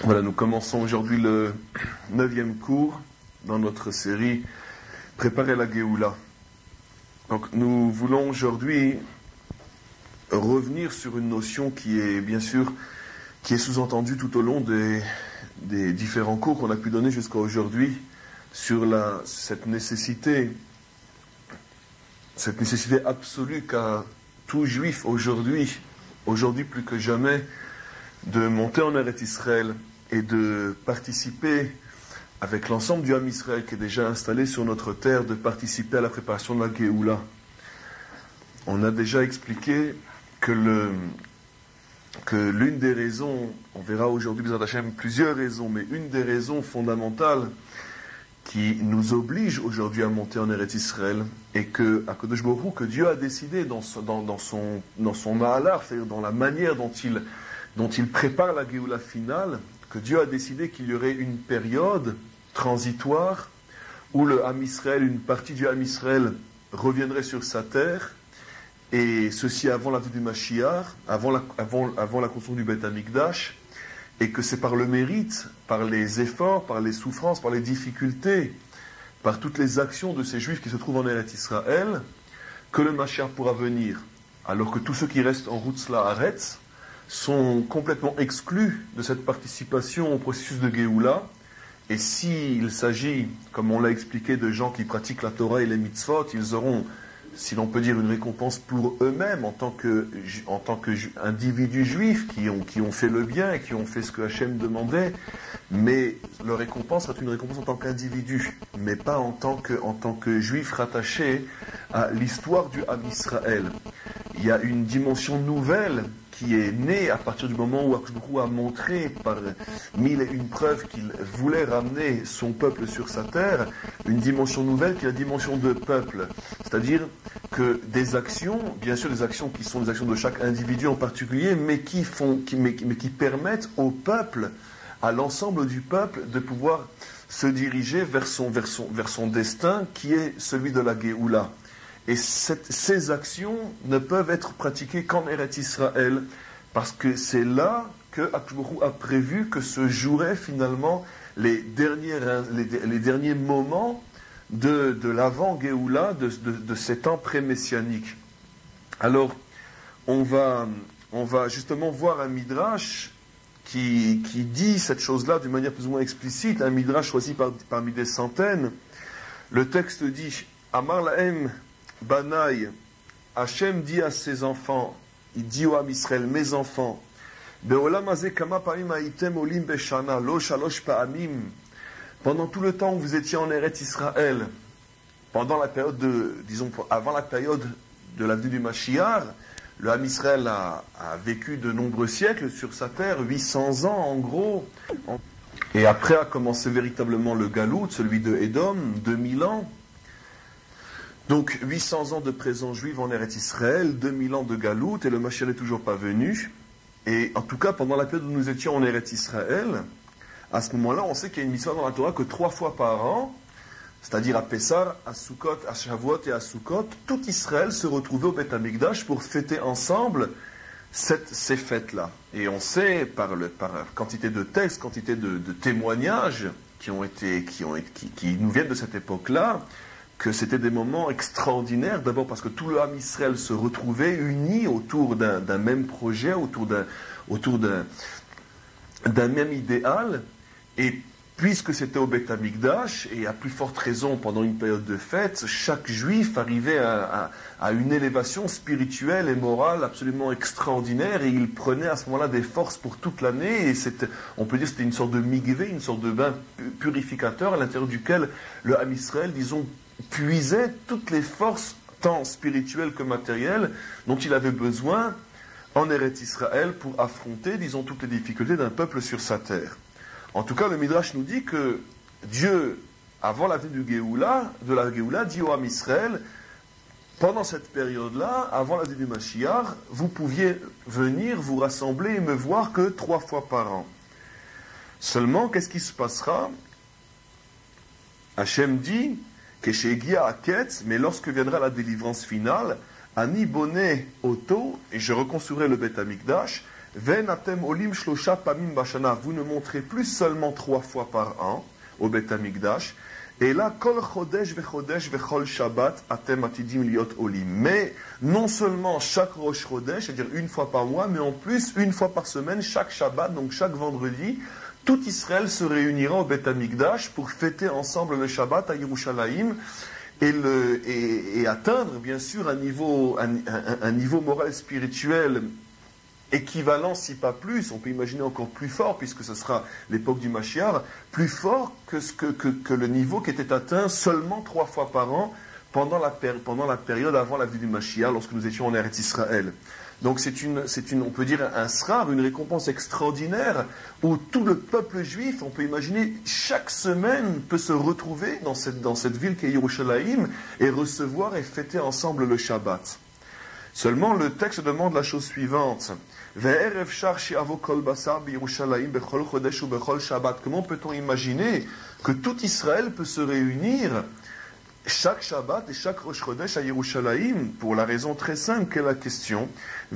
Voilà, nous commençons aujourd'hui le 9e cours dans notre série Préparer la Géoula. Donc nous voulons aujourd'hui revenir sur une notion qui est bien sûr qui est sous-entendue tout au long des différents cours qu'on a pu donner jusqu'à aujourd'hui sur cette nécessité absolue qu'a tout juif aujourd'hui plus que jamais, de monter en Eretz Israël et de participer avec l'ensemble du Ham Israël qui est déjà installé sur notre terre, de participer à la préparation de la Géoula. On a déjà expliqué que l'une des raisons, on verra aujourd'hui plusieurs raisons, mais une des raisons fondamentales qui nous oblige aujourd'hui à monter en Eretz Israël et que Dieu a décidé dans son Mahalar, c'est-à-dire dans la manière dont il prépare la Géoula finale, que Dieu a décidé qu'il y aurait une période transitoire où le Ham Israël, une partie du Ham Israël reviendrait sur sa terre, et ceci avant la venue du Mashiach, avant la construction du Beth Amikdash, et que c'est par le mérite, par les efforts, par les souffrances, par les difficultés, par toutes les actions de ces Juifs qui se trouvent en Eretz Israël, que le Mashiach pourra venir, alors que tous ceux qui restent en Routz La'aretz sont complètement exclus de cette participation au processus de Géoula. Et s'il s'agit, comme on l'a expliqué, de gens qui pratiquent la Torah et les mitzvot, ils auront, si l'on peut dire, une récompense pour eux-mêmes en tant qu'individus juifs qui ont fait le bien et qui ont fait ce que Hachem demandait, mais leur récompense sera une récompense en tant qu'individu, mais pas en tant que juifs rattachés à l'histoire du Ham Israël. Il y a une dimension nouvelle qui est née à partir du moment où Akadosh Baruch Hu a montré par mille et une preuves qu'il voulait ramener son peuple sur sa terre, une dimension nouvelle qui est la dimension de peuple. C'est-à-dire que des actions, bien sûr des actions qui sont des actions de chaque individu en particulier, mais qui permettent au peuple, à l'ensemble du peuple, de pouvoir se diriger vers son destin qui est celui de la Géoula. Et ces actions ne peuvent être pratiquées qu'en Eretz Israël, parce que c'est là que Akadosh Baruch Hu a prévu que se joueraient finalement les derniers moments de l'avant-Géoula, de ces temps pré-messianiques. Alors, on va justement voir un midrash qui dit cette chose-là d'une manière plus ou moins explicite, un midrash choisi parmi des centaines. Le texte dit « Amar lahem Banaï, Hachem dit à ses enfants, il dit au Ham Israël, mes enfants, pendant tout le temps où vous étiez en Eretz Israël, pendant la période avant la période de la venue du Mashiach, le Ham Israël a vécu de nombreux siècles sur sa terre, 800 ans en gros, et après a commencé véritablement le Galout, celui de Édom, 2000 ans. Donc 800 ans de présence juive en Eretz Israël, 2000 ans de Galout, et le Mashiach n'est toujours pas venu. Et en tout cas, pendant la période où nous étions en Eretz Israël, à ce moment-là, on sait qu'il y a une mission dans la Torah que 3 fois par an, c'est-à-dire à Pessah, à Sukkot, à Shavuot et à Sukkot, tout Israël se retrouvait au Beth Amikdash pour fêter ensemble ces fêtes-là. Et on sait, par quantité de textes, quantité de témoignages qui nous viennent de cette époque-là, que c'était des moments extraordinaires, d'abord parce que tout le Ham Israël se retrouvait uni autour d'un même projet, autour d'un même idéal, et puisque c'était au Beth Amikdash, et à plus forte raison pendant une période de fête, chaque juif arrivait à une élévation spirituelle et morale absolument extraordinaire, et il prenait à ce moment-là des forces pour toute l'année, et on peut dire que c'était une sorte de migvé, une sorte de bain purificateur à l'intérieur duquel le Ham Israël, disons, puisait toutes les forces, tant spirituelles que matérielles, dont il avait besoin en Eretz Israël pour affronter, disons, toutes les difficultés d'un peuple sur sa terre. En tout cas, le Midrash nous dit que Dieu, avant la venue de la Géoula, dit au Ham Israël, pendant cette période-là, avant la venue du Mashiach, vous pouviez venir vous rassembler et me voir que 3 fois par an. Seulement, qu'est-ce qui se passera? Hachem dit, mais lorsque viendra la délivrance finale, Ani boné Oto, et je reconstruirai le Beth Amikdash, Venatem olim shlosha pamim bashana. Vous ne montrez plus seulement 3 fois par an au Beth Amikdash. Et là, kol chodesh vechol shabbat atem atidim liot olim. Mais non seulement chaque Rosh Chodesh, c'est-à-dire une fois par mois, mais en plus une fois par semaine, chaque Shabbat, donc chaque vendredi, tout Israël se réunira au Beth Amikdash pour fêter ensemble le Shabbat à Yerushalayim et atteindre bien sûr un niveau moral spirituel équivalent, si pas plus, on peut imaginer encore plus fort, puisque ce sera l'époque du Mashiach, plus fort que le niveau qui était atteint seulement 3 fois par an pendant la période avant la venue du Mashiach, lorsque nous étions en Eretz Israël. Donc on peut dire un srar, une récompense extraordinaire, où tout le peuple juif, on peut imaginer, chaque semaine peut se retrouver dans cette ville qu'est Yerushalayim et recevoir et fêter ensemble le Shabbat. Seulement, le texte demande la chose suivante. Comment peut-on imaginer que tout Israël peut se réunir chaque Shabbat et chaque Rosh Chodesh à Yerushalayim? Pour la raison très simple qu'est la question.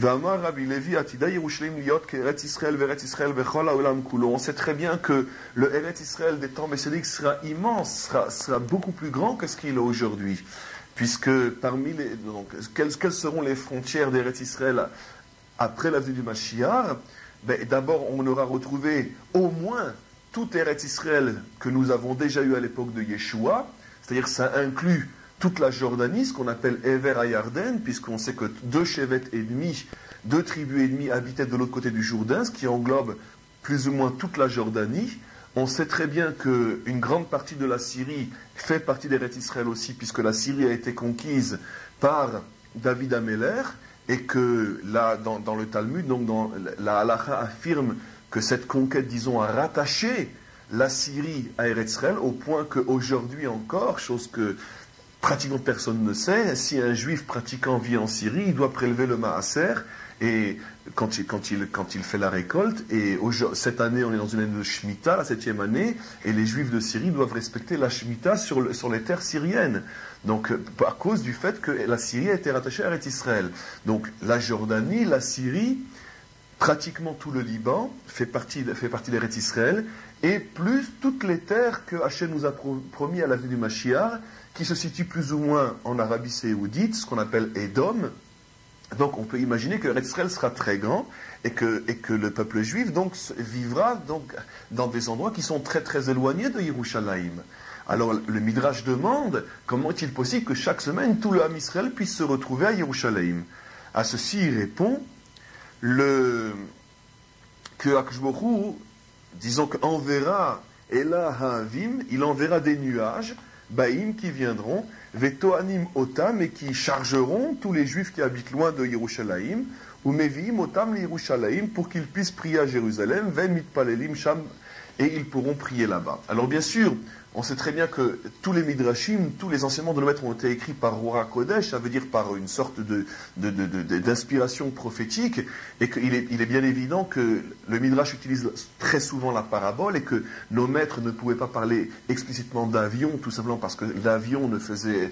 On sait très bien que le Eretz Israël des temps messianiques sera immense, sera beaucoup plus grand que ce qu'il est aujourd'hui. Puisque quelles seront les frontières d'Eretz Israël après la venue du Mashiach? D'abord, on aura retrouvé au moins tout Eretz Israël que nous avons déjà eu à l'époque de Yeshua, c'est-à-dire ça inclut toute la Jordanie, ce qu'on appelle Ever Hayarden, puisqu'on sait que 2 chevettes et demi, 2 tribus et demie habitaient de l'autre côté du Jourdain, ce qui englobe plus ou moins toute la Jordanie. On sait très bien qu'une grande partie de la Syrie fait partie d'Eretz Israël aussi, puisque la Syrie a été conquise par David Améler, et que là, dans le Talmud, donc dans la Halacha affirme que cette conquête, disons, a rattaché la Syrie à Eretz Israël, au point qu'aujourd'hui encore, chose que pratiquement personne ne sait, si un juif pratiquant vit en Syrie, il doit prélever le maaser, et quand il fait la récolte, et cette année on est dans une année de Shemitah, la 7e année, et les Juifs de Syrie doivent respecter la Shemitah sur les terres syriennes. Donc à cause du fait que la Syrie a été rattachée à Eretz Israël. Donc la Jordanie, la Syrie, pratiquement tout le Liban fait partie d'Eretz Israël, et plus toutes les terres que Hachem nous a promis à la venue du Mashiach, qui se situent plus ou moins en Arabie Saoudite, ce qu'on appelle Édom. Donc on peut imaginer que Eretz Israël sera très grand et que le peuple juif donc vivra donc dans des endroits qui sont très très éloignés de Yerushalayim. Alors le Midrash demande comment est-il possible que chaque semaine tout le Ham Israël puisse se retrouver à Yerushalayim. À ceci il répond que Akadosh Baruch Hu, disons qu'enverra Ela Ha'avim, il enverra des nuages Baïm qui viendront, Vetoanim Otam, et qui chargeront tous les juifs qui habitent loin de Yerushalayim, ou Meviim Otam le Yerushalayim, pour qu'ils puissent prier à Jérusalem, Vemit Palelim Sham, et ils pourront prier là-bas. Alors bien sûr, on sait très bien que tous les Midrashim, tous les enseignements de nos maîtres ont été écrits par Rora Kodesh, ça veut dire par une sorte d'inspiration prophétique, et qu'il est bien évident que le Midrash utilise très souvent la parabole, et que nos maîtres ne pouvaient pas parler explicitement d'avion, tout simplement parce que l'avion ne faisait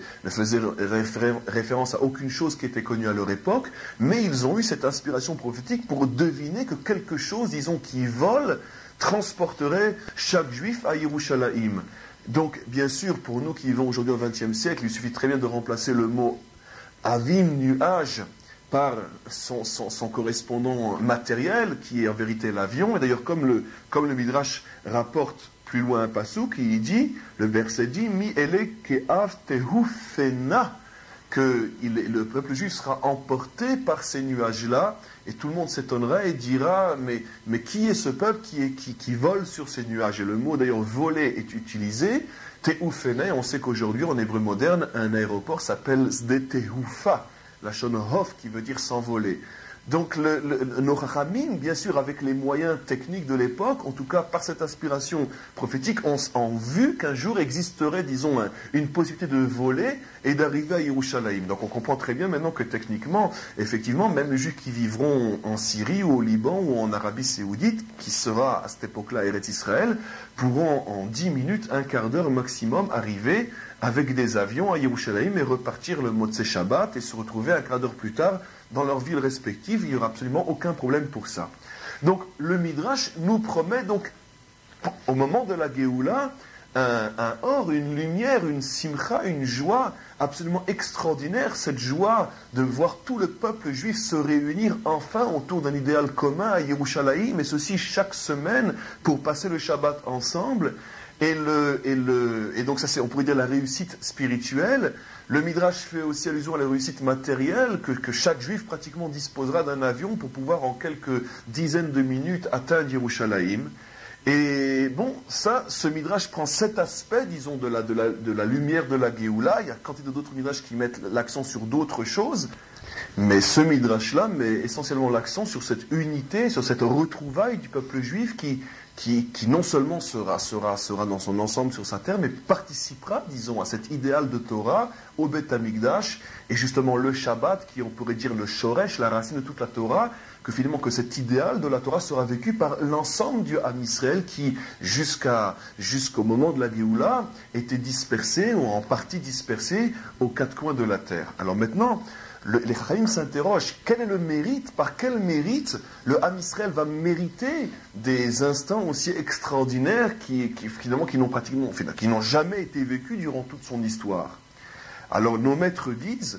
référence à aucune chose qui était connue à leur époque, mais ils ont eu cette inspiration prophétique pour deviner que quelque chose, disons, qui vole, transporterait chaque juif à Yerushalayim. Donc, bien sûr, pour nous qui vivons aujourd'hui au XXe siècle, il suffit très bien de remplacer le mot avim, nuage, par son correspondant matériel, qui est en vérité l'avion. Et d'ailleurs, comme le Midrash rapporte plus loin un passouk, il dit, le verset dit, mi ele ke'av tehu fena, que le peuple juif sera emporté par ces nuages-là, et tout le monde s'étonnera et dira, mais qui est ce peuple qui vole sur ces nuages? Et le mot d'ailleurs voler est utilisé, tehoufene, on sait qu'aujourd'hui en hébreu moderne, un aéroport s'appelle Sde Tehoufa, la Shonohof qui veut dire s'envoler. Donc nos Chachamim, bien sûr, avec les moyens techniques de l'époque, en tout cas par cette inspiration prophétique, ont vu qu'un jour existerait, disons, une possibilité de voler et d'arriver à Yerushalayim. Donc on comprend très bien maintenant que techniquement, effectivement, même les Juifs qui vivront en Syrie ou au Liban ou en Arabie Saoudite, qui sera à cette époque-là Eretz Israël, pourront en 10 minutes, un quart d'heure maximum, arriver avec des avions à Yerushalayim et repartir le Motzei Shabbat et se retrouver un quart d'heure plus tard dans leurs villes respectives. Il n'y aura absolument aucun problème pour ça. Donc le Midrash nous promet donc, au moment de la Géoula, un or, une lumière, une simcha, une joie absolument extraordinaire, cette joie de voir tout le peuple juif se réunir enfin autour d'un idéal commun à Yerushalayim, et ceci chaque semaine pour passer le Shabbat ensemble. Et donc ça c'est, on pourrait dire, la réussite spirituelle. Le Midrash fait aussi allusion à la réussite matérielle, que chaque juif pratiquement disposera d'un avion pour pouvoir en quelques dizaines de minutes atteindre Yerushalayim. Et bon, ça, ce Midrash prend cet aspect, disons, de la lumière de la Géoula. Il y a quantité d'autres Midrash qui mettent l'accent sur d'autres choses. Mais ce Midrash-là met essentiellement l'accent sur cette unité, sur cette retrouvaille du peuple juif qui non seulement sera dans son ensemble sur sa terre, mais participera, disons, à cet idéal de Torah, au Beth Amikdash, et justement le Shabbat, qui on pourrait dire le Shoresh, la racine de toute la Torah, que finalement que cet idéal de la Torah sera vécu par l'ensemble du Ham Israël qui, jusqu'au moment de la Géoula, était dispersé, ou en partie dispersé, aux quatre coins de la terre. Alors maintenant, les Chachamim s'interrogent, quel est le mérite, par quel mérite le Ham Israël va mériter des instants aussi extraordinaires qui n'ont jamais été vécus durant toute son histoire. Alors nos maîtres disent,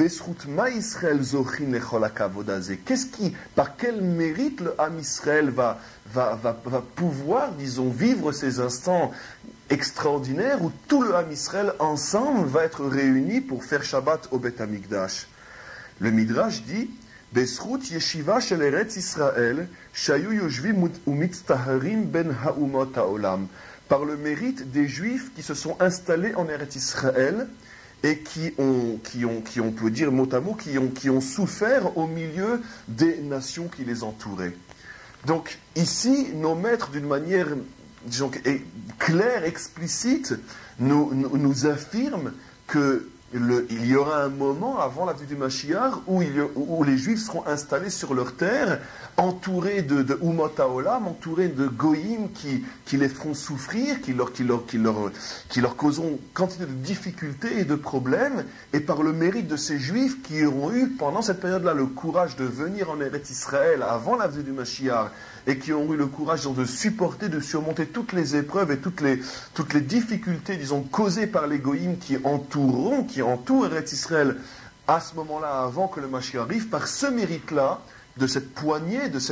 par quel mérite le Ham Israël va pouvoir, disons, vivre ces instants extraordinaires où tout le Ham Israël ensemble va être réuni pour faire Shabbat au Beth Amikdash. Le Midrash dit, Besrut yeshiva shel Eretz Israël, shayu yoshvim umitztaharim ben ha'umot ha'olam. Par le mérite des Juifs qui se sont installés en Eretz Israël et qui ont, on peut dire mot à mot, qui ont souffert au milieu des nations qui les entouraient. Donc ici, nos maîtres, d'une manière, disons, claire, explicite, nous affirment que il y aura un moment avant la venue du Mashiach où les Juifs seront installés sur leur terre, entourés de Umot HaOlam, entourés de Goïm qui les feront souffrir, qui leur causeront quantité de difficultés et de problèmes, et par le mérite de ces Juifs qui auront eu pendant cette période-là le courage de venir en Eretz Israël avant la venue du Mashiach, et qui ont eu le courage de supporter, de surmonter toutes les épreuves et toutes les difficultés, disons, causées par les Goïm qui entourent Eretz Israël à ce moment-là, avant que le Mashiach arrive, par ce mérite-là, de cette poignée, de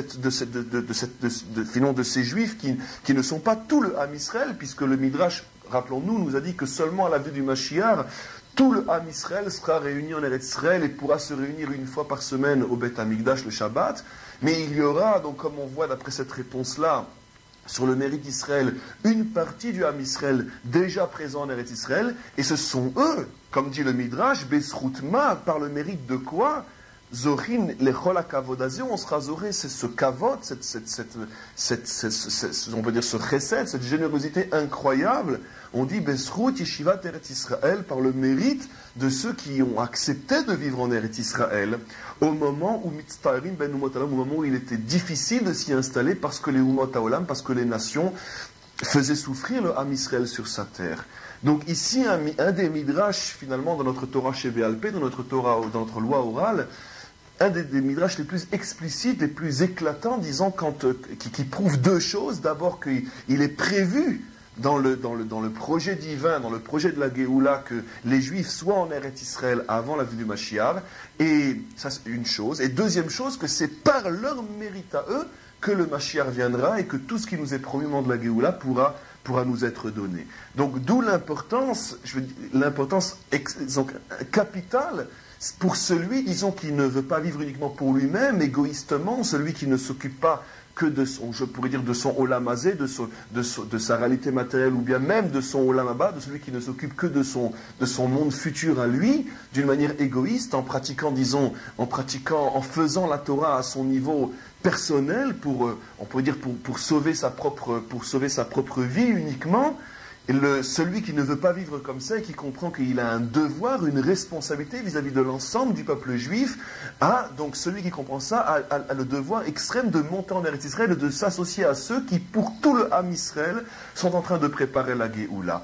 ces Juifs qui ne sont pas tout le Ham Israël, puisque le Midrash, rappelons-nous, nous a dit que seulement à la venue du Mashiach, tout le Ham Israël sera réuni en Eretz Israël et pourra se réunir une fois par semaine au Beth Amikdash, le Shabbat. Mais il y aura, donc comme on voit d'après cette réponse-là, sur le mérite d'Israël, une partie du Ham Israël déjà présent en Eretz Israël, et ce sont eux, comme dit le Midrash, Besroutma, par le mérite de quoi Zorin, les chol kavodazé, on sera zoré, c'est ce kavod, on peut dire ce chesed, cette générosité incroyable. On dit Besrout Yeshivat Eretz Israël par le mérite de ceux qui ont accepté de vivre en Eretz Israël au moment où Mitztarim ben Umot Haolam, au moment où il était difficile de s'y installer parce que les Umot Haolam, parce que les nations faisaient souffrir le Ham Israël sur sa terre. Donc ici, un des midrash finalement dans notre Torah chez Béalpé, dans notre loi orale, un des midrash les plus explicites, les plus éclatants, disons, qui prouve deux choses. D'abord qu'il est prévu dans le projet divin, dans le projet de la Géoula, que les Juifs soient en Eretz Israël avant la venue du Mashiach. Et ça, c'est une chose. Et deuxième chose, que c'est par leur mérite à eux que le Mashiach viendra et que tout ce qui nous est promis au moment de la Géoula pourra nous être donné. Donc, d'où l'importance capitale pour celui, disons, qui ne veut pas vivre uniquement pour lui-même, égoïstement, celui qui ne s'occupe pas que de son, je pourrais dire, de son olam hazé, de sa réalité matérielle, ou bien même de son olam haba, de celui qui ne s'occupe que de son monde futur à lui, d'une manière égoïste, en faisant la Torah à son niveau personnel, on pourrait dire, pour sauver sa propre vie uniquement. Et celui qui ne veut pas vivre comme ça et qui comprend qu'il a un devoir, une responsabilité vis-à-vis de l'ensemble du peuple juif, donc celui qui comprend ça a le devoir extrême de monter en Eretz Israël et de s'associer à ceux qui, pour tout le Ham Israël, sont en train de préparer la Géoula.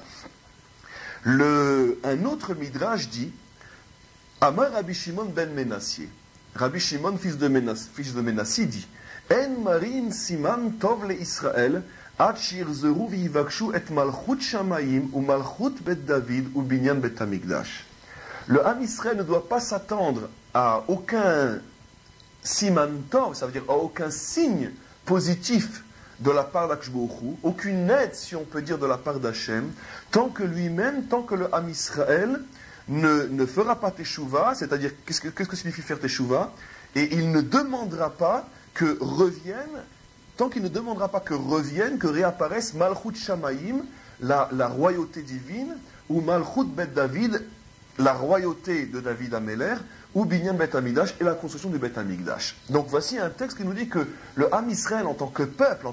Un autre midrash dit, Amar Rabbi Shimon ben Menassié. Rabbi Shimon, fils de Menassi, dit, En marin siman tov le Israël, ad shirzuru v'yivakshu et malchut shamayim ou malchut bet David ou binyan bet Hamikdash. Le Ham Israël ne doit pas s'attendre à aucun siman tov, ça veut dire à aucun signe positif de la part d'Akshbohu, aucune aide, si on peut dire, de la part d'Hachem, tant que lui-même, tant que le Ham Israël ne fera pas teshuva, c'est-à-dire, qu'est-ce que signifie faire teshuva? Et il ne demandera pas que revienne, tant qu'il ne demandera pas que revienne, que réapparaisse Malchut Shamayim, la royauté divine, ou Malchut Bet David, la royauté de David Améler, ou Binyan Bet Hamikdash et la construction du Bet Hamikdash. Donc voici un texte qui nous dit que le Ham Israël en tant que peuple,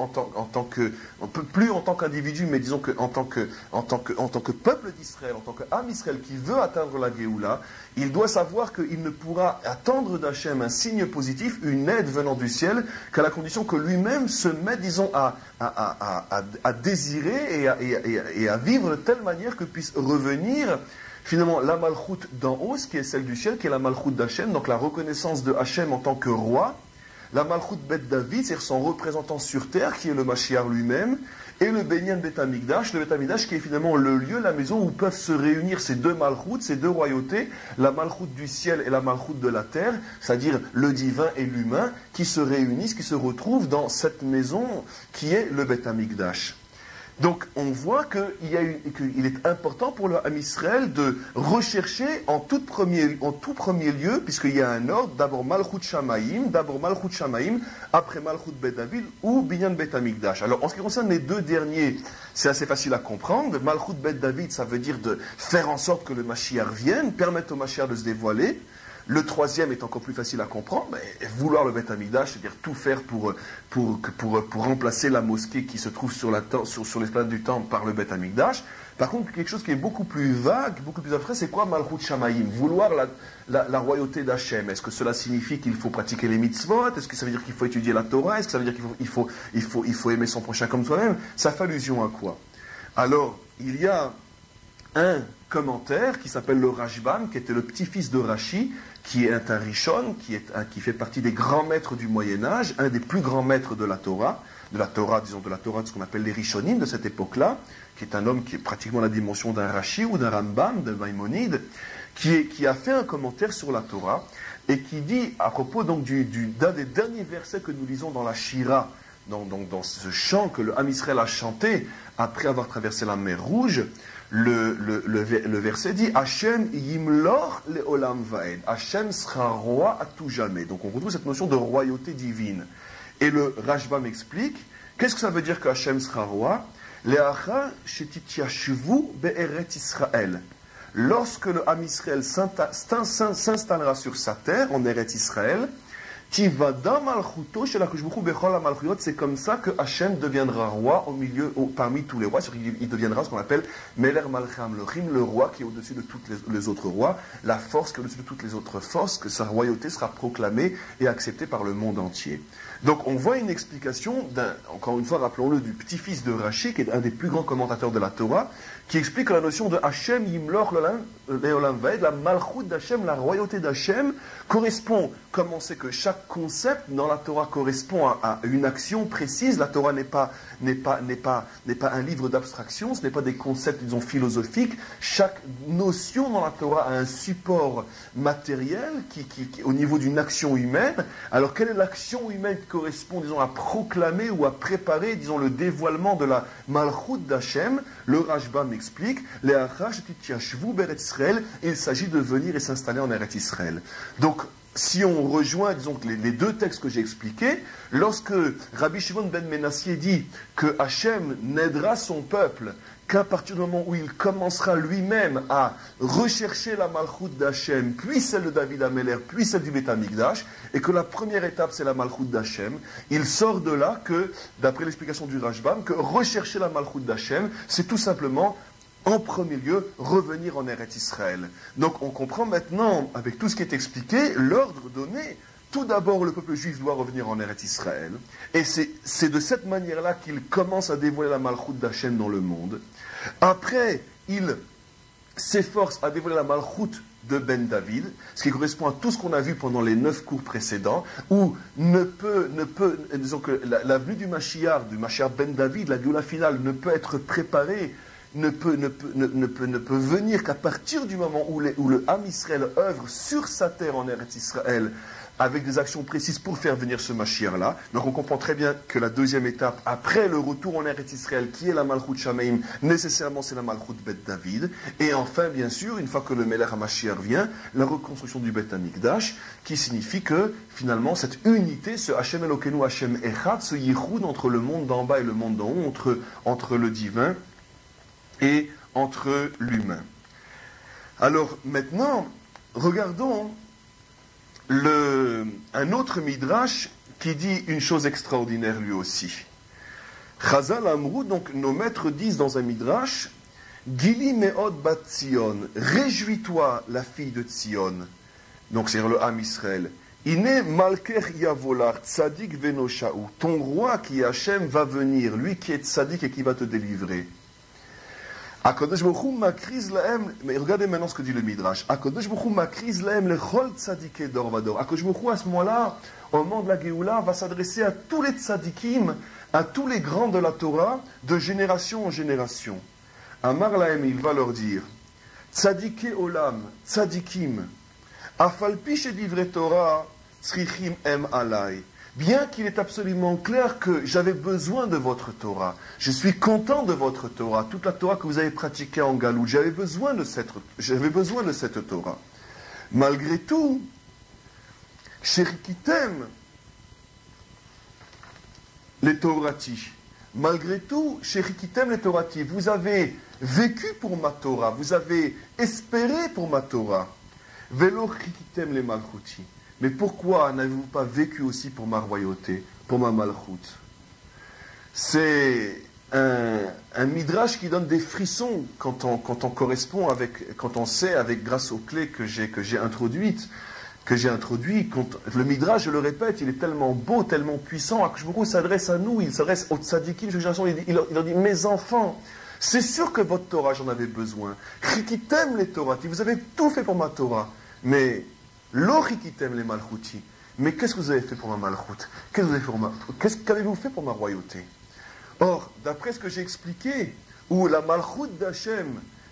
plus en tant qu'individu, mais disons en tant que peuple d'Israël, en tant que Ham Israël qui veut atteindre la Géoula, il doit savoir qu'il ne pourra attendre d'Hachem un signe positif, une aide venant du ciel, qu'à la condition que lui-même se mette, disons, à désirer et à vivre de telle manière que puisse revenir finalement la malchoute d'en haut, qui est celle du ciel, qui est la malchoute d'Hachem, donc la reconnaissance de Hachem en tant que roi, la malchoute Bet David, c'est-à-dire son représentant sur terre, qui est le Mashiach lui-même, et le Binyan Bet Hamikdash, le Bet Hamikdash qui est finalement le lieu, la maison où peuvent se réunir ces deux malchoutes, ces deux royautés, la malchoute du ciel et la malchoute de la terre, c'est-à-dire le divin et l'humain, qui se réunissent, qui se retrouvent dans cette maison qui est le Bet Hamikdash. Donc, on voit qu'il est important pour le Ham Israël de rechercher en tout premier lieu, puisqu'il y a un ordre, d'abord Malchut Shamayim, après Malchut Bet David ou Binyan Bet Hamikdash. Alors, en ce qui concerne les deux derniers, c'est assez facile à comprendre. Malchut Bet David, ça veut dire de faire en sorte que le Mashiach vienne, permettre au Mashiach de se dévoiler. Le troisième est encore plus facile à comprendre, mais vouloir le Bet Hamikdash, c'est-à-dire tout faire pour remplacer la mosquée qui se trouve sur l'esplanade du temple par le Bet Hamikdash. Par contre, quelque chose qui est beaucoup plus vague, beaucoup plus abstrait, c'est quoi Malchut Shamayim? Vouloir la royauté d'Hachem. Est-ce que cela signifie qu'il faut pratiquer les mitzvot? Est-ce que ça veut dire qu'il faut étudier la Torah? Est-ce que ça veut dire qu'il faut aimer son prochain comme soi-même? Ça fait allusion à quoi? Alors, il y a un commentaire qui s'appelle le Rashbam, qui était le petit-fils de Rashi, qui est un Rishon, qui fait partie des grands maîtres du Moyen-Âge, un des plus grands maîtres de la Torah, de ce qu'on appelle les Rishonim de cette époque-là, qui est un homme qui est pratiquement la dimension d'un Rashi ou d'un Rambam, d'un Maïmonide, qui a fait un commentaire sur la Torah, et qui dit, à propos donc d'un des derniers versets que nous lisons dans la Shira, dans ce chant que le Ham Israël a chanté après avoir traversé la mer Rouge, le verset dit Hachem yimlor leolam vaed. Hachem sera roi à tout jamais. Donc on retrouve cette notion de royauté divine. Et le Rashbam m'explique qu'est-ce que ça veut dire que Hachem sera roi? Leacha shetityashvu be'eret Israël. Lorsque le Ham Israël s'installera sur sa terre, en Eret Israël, c'est comme ça que Hachem deviendra roi parmi tous les rois. Il deviendra ce qu'on appelle Meler Malchei Hamlochim, le roi qui est au-dessus de tous les autres rois, la force qui est au-dessus de toutes les autres forces, que sa royauté sera proclamée et acceptée par le monde entier. Donc on voit une explication, encore une fois rappelons-le, du petit-fils de Rashi, qui est un des plus grands commentateurs de la Torah, qui explique que la notion de Hachem Yimlor Leolam Vaed, la malchoute d'Hachem, la royauté d'Hachem, correspond, comme on sait que chaque concept dans la Torah correspond à une action précise. La Torah n'est pas un livre d'abstraction, ce n'est pas des concepts, disons, philosophiques. Chaque notion dans la Torah a un support matériel qui au niveau d'une action humaine. Alors quelle est l'action humaine qui correspond, disons, à proclamer ou à préparer, disons, le dévoilement de la malchoute d'Hachem? Le Rashbam explique, il s'agit de venir et s'installer en Eretz Israël. Donc, si on rejoint, disons, les deux textes que j'ai expliqués, lorsque Rabbi Shimon ben Menassieh dit que Hachem n'aidera son peuple qu'à partir du moment où il commencera lui-même à rechercher la malchoute d'Hachem, puis celle de David Améler, puis celle du Bet Hamikdash, et que la première étape c'est la malchoute d'Hachem, il sort de là que, d'après l'explication du Rashbam, que rechercher la malchoute d'Hachem, c'est tout simplement en premier lieu, revenir en Eretz Israël. Donc on comprend maintenant, avec tout ce qui est expliqué, l'ordre donné. Tout d'abord, le peuple juif doit revenir en Eretz Israël. Et c'est de cette manière-là qu'il commence à dévoiler la malchoute d'Hachem dans le monde. Après, il s'efforce à dévoiler la malchoute de Ben David, ce qui correspond à tout ce qu'on a vu pendant les 9 cours précédents, où disons que la venue du Mashiach Ben David, la Géoula finale, ne peut être préparée, ne peut venir qu'à partir du moment où le Ham Israël œuvre sur sa terre en Eretz Israël, avec des actions précises pour faire venir ce Mashiach-là. Donc on comprend très bien que la deuxième étape, après le retour en Eretz Israël, qui est la Malchut Shamaim, nécessairement c'est la Malchut Bet David. Et enfin, bien sûr, une fois que le Melech HaMashiach vient, la reconstruction du Bet HaMikdash, qui signifie que, finalement, cette unité, ce Hashem Elokeinu, Hashem Echad, ce yichud entre le monde d'en bas et le monde d'en haut, entre le divin et entre l'humain. Alors, maintenant, regardons un autre midrash qui dit une chose extraordinaire lui aussi. Chazal Amrou, donc nos maîtres disent dans un midrash, Gili meod bat Tzion, réjouis-toi la fille de Tzion, donc c'est le Ham Israël. Ine malker yavolar tzadik venoshaou, ton roi qui est Hachem va venir, lui qui est tzadik et qui va te délivrer. Akadosh Baruch Hu makriz lahem, mais regardez maintenant ce que dit le Midrash. Akadosh Baruch Hu makriz lahem lechol tzadikei dor vador. Akadosh Baruch Hu à ce moment-là, au moment de la Géoula, va s'adresser à tous les tzadikim, à tous les grands de la Torah, de génération en génération. Amar lahem, il va leur dire, tzadikei olam, tzadikim, afalpi shedivre Torah, tzrichim em alai. Bien qu'il est absolument clair que j'avais besoin de votre Torah, je suis content de votre Torah, toute la Torah que vous avez pratiquée en Galout, j'avais besoin de cette Torah. Malgré tout, Sherikitem, les Torati, malgré tout, Sherikitem, les Torati, vous avez vécu pour ma Torah, vous avez espéré pour ma Torah. Velo Chikitem les Malchuti. Mais pourquoi n'avez-vous pas vécu aussi pour ma royauté, pour ma malchoute? C'est un midrash qui donne des frissons quand on correspond avec, quand on sait, grâce aux clés que j'ai introduites. Le midrash, je le répète, il est tellement beau, tellement puissant. Akadosh s'adresse à nous, il s'adresse aux tzadikim, il leur dit, mes enfants, c'est sûr que votre Torah, j'en avais besoin. Chikitem les Torah, vous avez tout fait pour ma Torah, mais L'orikitem les malchouti. Mais qu'est-ce que vous avez fait pour ma malchoute? Qu'avez-vous fait pour ma royauté? Or, d'après ce que j'ai expliqué, où la malchoute d'Hachem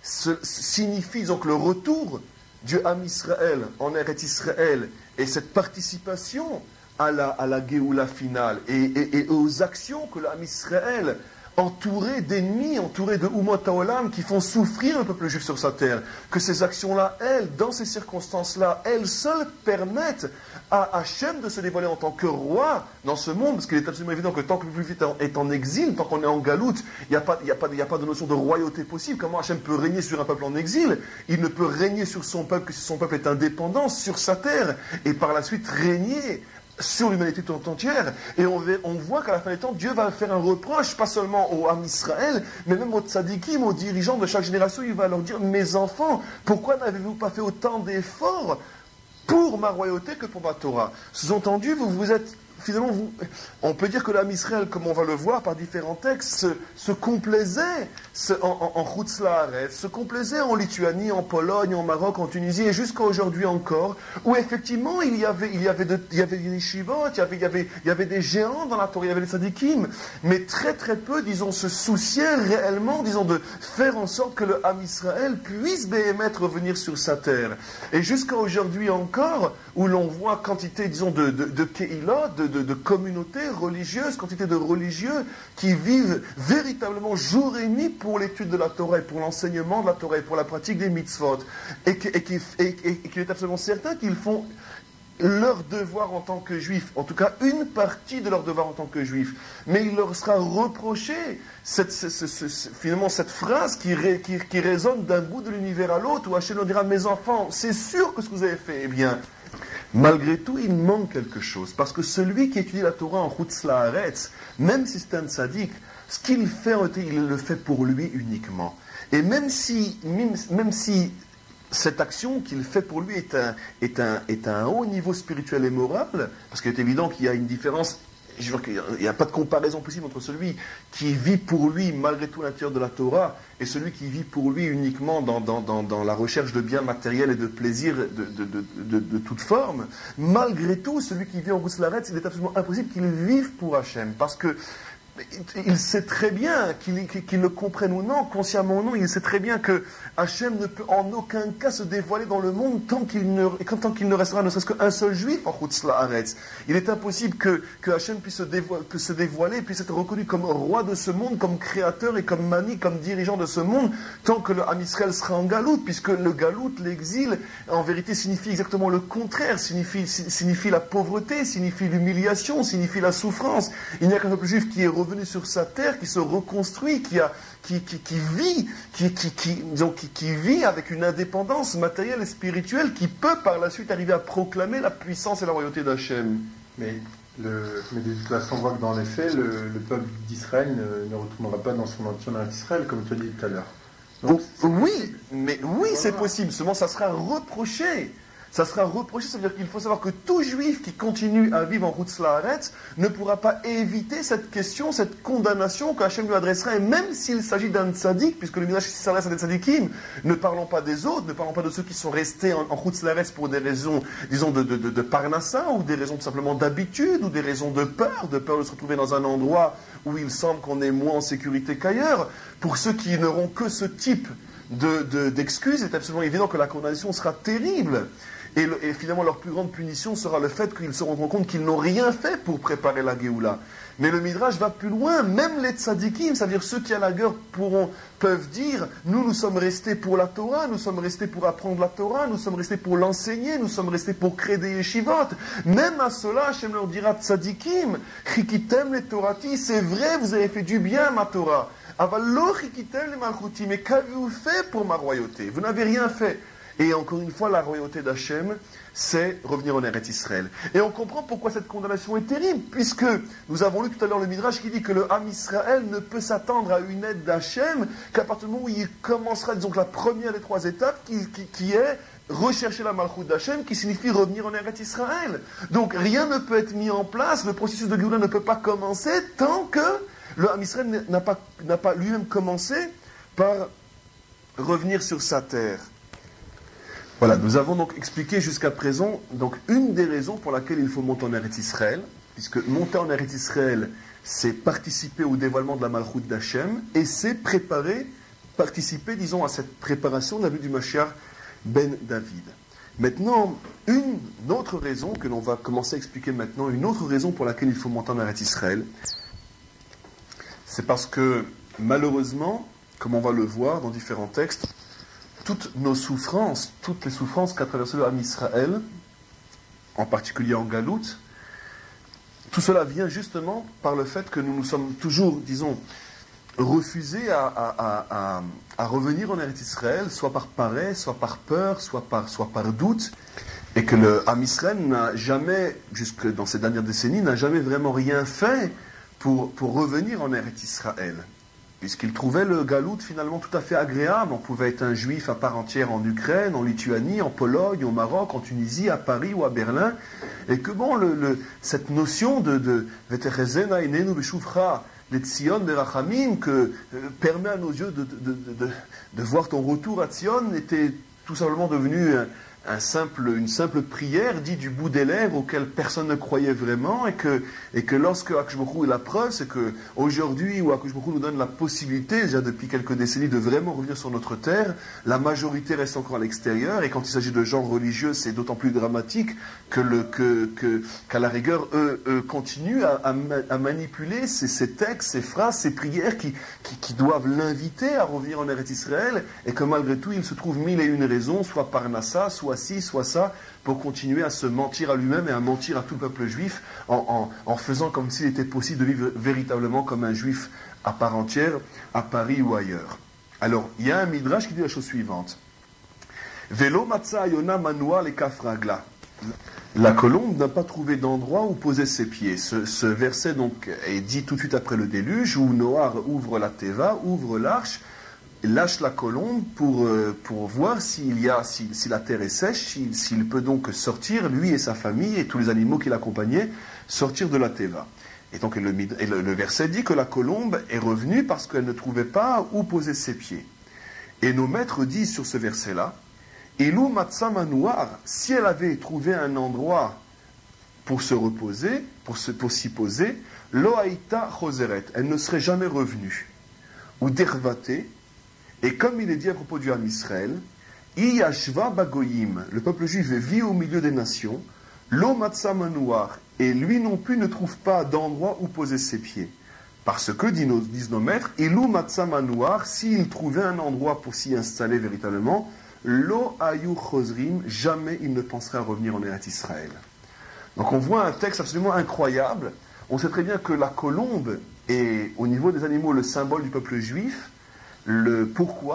signifie donc le retour du Ham Israël en Eretz Israël et cette participation à la Géoula finale et aux actions que le Ham Israël entouré d'ennemis, entouré de Umot HaOlam qui font souffrir le peuple juif sur sa terre, que ces actions-là, elles, dans ces circonstances-là, elles seules permettent à Hachem de se dévoiler en tant que roi dans ce monde, parce qu'il est absolument évident que tant que le peuple juif est en exil, tant qu'on est en galoute, il n'y a pas de notion de royauté possible. Comment Hachem peut régner sur un peuple en exil? Il ne peut régner sur son peuple que si son peuple est indépendant sur sa terre, et par la suite régner sur l'humanité tout entière. Et on voit qu'à la fin des temps, Dieu va faire un reproche, pas seulement au Ham Israël, mais même aux tzadikim, aux dirigeants de chaque génération. Il va leur dire, mes enfants, pourquoi n'avez-vous pas fait autant d'efforts pour ma royauté que pour ma Torah? Sous-entendu, vous êtes... Finalement, on peut dire que l'Am Israël, comme on va le voir par différents textes, se complaisait en Chutz La'aretz, se complaisait en Lituanie, en Pologne, en Maroc, en Tunisie, et jusqu'à aujourd'hui encore, où effectivement il y avait des shivot, il y avait des géants dans la Torah, il y avait des tzadikim, mais très très peu, disons, se souciaient réellement, disons, de faire en sorte que le Ham Israël puisse béhémettre revenir sur sa terre. Et jusqu'à aujourd'hui encore, où l'on voit quantité, disons, de keilot, de communautés religieuses, quantité de religieux qui vivent véritablement jour et nuit pour l'étude de la Torah et pour l'enseignement de la Torah et pour la pratique des mitzvot, et qu'il est absolument certain qu'ils font leur devoir en tant que juifs, en tout cas une partie de leur devoir en tant que juifs, mais il leur sera reproché finalement cette phrase qui résonne d'un bout de l'univers à l'autre, où Hachem leur dira, mes enfants, c'est sûr que ce que vous avez fait, eh bien, malgré tout, il manque quelque chose, parce que celui qui étudie la Torah en Chutz La'aretz, même si c'est un tzaddik, ce qu'il fait, il le fait pour lui uniquement. Et même si cette action qu'il fait pour lui est un haut niveau spirituel et moral, parce qu'il est évident qu'il y a une différence je veux dire qu'il n'y a pas de comparaison possible entre celui qui vit pour lui malgré tout l'intérieur de la Torah et celui qui vit pour lui uniquement dans la recherche de biens matériels et de plaisirs de toute forme. Malgré tout, celui qui vit en Rousslaretz, il est absolument impossible qu'il vive pour Hachem, parce que il sait très bien, qu'il le comprenne ou non, consciemment ou non, il sait très bien que Hachem ne peut en aucun cas se dévoiler dans le monde tant qu'il ne restera ne serait-ce qu'un seul juif en Chutz La'aretz. Il est impossible que Hachem puisse se dévoiler, puisse être reconnu comme roi de ce monde, comme créateur et comme mani, comme dirigeant de ce monde, tant que le Ham Israël sera en galoute, puisque le galoute, l'exil, en vérité signifie exactement le contraire, signifie la pauvreté, signifie l'humiliation, signifie la souffrance. Il n'y a qu'un peuple juif qui est revenu sur sa terre, qui se reconstruit, qui vit avec une indépendance matérielle et spirituelle, qui peut par la suite arriver à proclamer la puissance et la royauté d'Hachem. Mais de toute façon, on voit que dans les faits, le peuple d'Israël ne retournera pas dans son entier en Israël, comme tu as dit tout à l'heure. Donc, oui, c'est possible, seulement ça sera reproché. Ça sera reproché, ça veut dire qu'il faut savoir que tout juif qui continue à vivre en Chutz La'aretz ne pourra pas éviter cette question, cette condamnation qu'Hachem lui adressera, et même s'il s'agit d'un tzaddik, puisque le Midrash s'adresse à des tzaddikim, ne parlons pas des autres, ne parlons pas de ceux qui sont restés en Chutz La'aretz pour des raisons, disons, de parnassa, ou des raisons tout simplement d'habitude, ou des raisons de peur de se retrouver dans un endroit où il semble qu'on est moins en sécurité qu'ailleurs. Pour ceux qui n'auront que ce type d'excuses, c'est absolument évident que la condamnation sera terrible. Et finalement, leur plus grande punition sera le fait qu'ils se rendront compte qu'ils n'ont rien fait pour préparer la Géoula. Mais le Midrash va plus loin, même les tzadikim, c'est-à-dire ceux qui à la guerre peuvent dire, nous sommes restés pour la Torah, nous sommes restés pour apprendre la Torah, nous sommes restés pour l'enseigner, nous sommes restés pour créer des yeshivot. Même à cela, Hachem leur dira, tzadikim, chikitem les Torati, c'est vrai, vous avez fait du bien ma Torah. Avallo chikitem les malchuti, mais qu'avez-vous fait pour ma royauté? Vous n'avez rien fait. Et encore une fois, la royauté d'Hachem, c'est revenir en Eretz Israël. Et on comprend pourquoi cette condamnation est terrible, puisque nous avons lu tout à l'heure le Midrash qui dit que le Ham Israël ne peut s'attendre à une aide d'Hachem qu'à partir du moment où il commencera, disons que la première des trois étapes, qui est rechercher la Malchut d'Hachem, qui signifie revenir en Eretz Israël. Donc rien ne peut être mis en place, le processus de Géoula ne peut pas commencer tant que le Ham Israël n'a pas lui-même commencé par revenir sur sa terre. Voilà, nous avons donc expliqué jusqu'à présent donc une des raisons pour laquelle il faut monter en Eretz Israël, puisque monter en Eretz Israël, c'est participer au dévoilement de la Malchut d'Hachem, et c'est participer, disons, à cette préparation de la venue du Mashiach ben David. Maintenant, une autre raison que l'on va commencer à expliquer maintenant, une autre raison pour laquelle il faut monter en Eretz Israël, c'est parce que, malheureusement, comme on va le voir dans différents textes, toutes nos souffrances, toutes les souffrances qu'a traversé le Ham Israël, en particulier en Galoute, tout cela vient justement par le fait que nous nous sommes toujours, disons, refusés à revenir en Eretz Israël, soit par paresse, soit par peur, soit par doute, et que le Ham Israël n'a jamais, jusque dans ces dernières décennies, n'a jamais vraiment rien fait pour revenir en Eretz Israël. Puisqu'il trouvait le galoute finalement tout à fait agréable. On pouvait être un juif à part entière en Ukraine, en Lituanie, en Pologne, au Maroc, en Tunisie, à Paris ou à Berlin. Et que bon, cette notion de Veterezena enenu beshuvcha, les Tzion de Rachamim, que permet à nos yeux de voir ton retour à Tzion, était tout simplement devenu une simple prière dite du bout des lèvres auquel personne ne croyait vraiment, et que lorsque Akadosh Baruch Hu est la preuve, c'est qu'aujourd'hui où Akadosh Baruch Hu nous donne la possibilité, déjà depuis quelques décennies, de vraiment revenir sur notre terre, la majorité reste encore à l'extérieur, et quand il s'agit de gens religieux, c'est d'autant plus dramatique qu'à la rigueur, eux continuent à manipuler ces textes, ces phrases, ces prières qui doivent l'inviter à revenir en Eretz Israël, et que malgré tout, il se trouve mille et une raisons, soit par Nassa, soit ci, soit ça, pour continuer à se mentir à lui-même et à mentir à tout le peuple juif en faisant comme s'il était possible de vivre véritablement comme un juif à part entière, à Paris ou ailleurs. Alors, il y a un midrash qui dit la chose suivante. Velo matza yona manua le kafragla. La colombe n'a pas trouvé d'endroit où poser ses pieds. Ce verset donc est dit tout de suite après le déluge, où Noah ouvre la teva, ouvre l'arche, lâche la colombe pour voir si la terre est sèche, s'il peut donc sortir, lui et sa famille et tous les animaux qui l'accompagnaient, sortir de la teva. Et donc le verset dit que la colombe est revenue parce qu'elle ne trouvait pas où poser ses pieds. Et nos maîtres disent sur ce verset-là, Elou Matsama Noir, si elle avait trouvé un endroit pour se reposer, pour s'y poser, Loaïta Choseret, elle ne serait jamais revenue. Ou Dervaté, et comme il est dit à propos du Ham Israël, Iyashva Bagoyim, le peuple juif vit au milieu des nations, Lo Matsama Noir, et lui non plus ne trouve pas d'endroit où poser ses pieds. Parce que, disent nos maîtres, Elou Matsama Noir, s'il trouvait un endroit pour s'y installer véritablement, Lo Ayu Chosrim, jamais il ne penserait à revenir en Eretz Israël. Donc on voit un texte absolument incroyable. On sait très bien que la colombe est, au niveau des animaux, le symbole du peuple juif. Pourquoi ?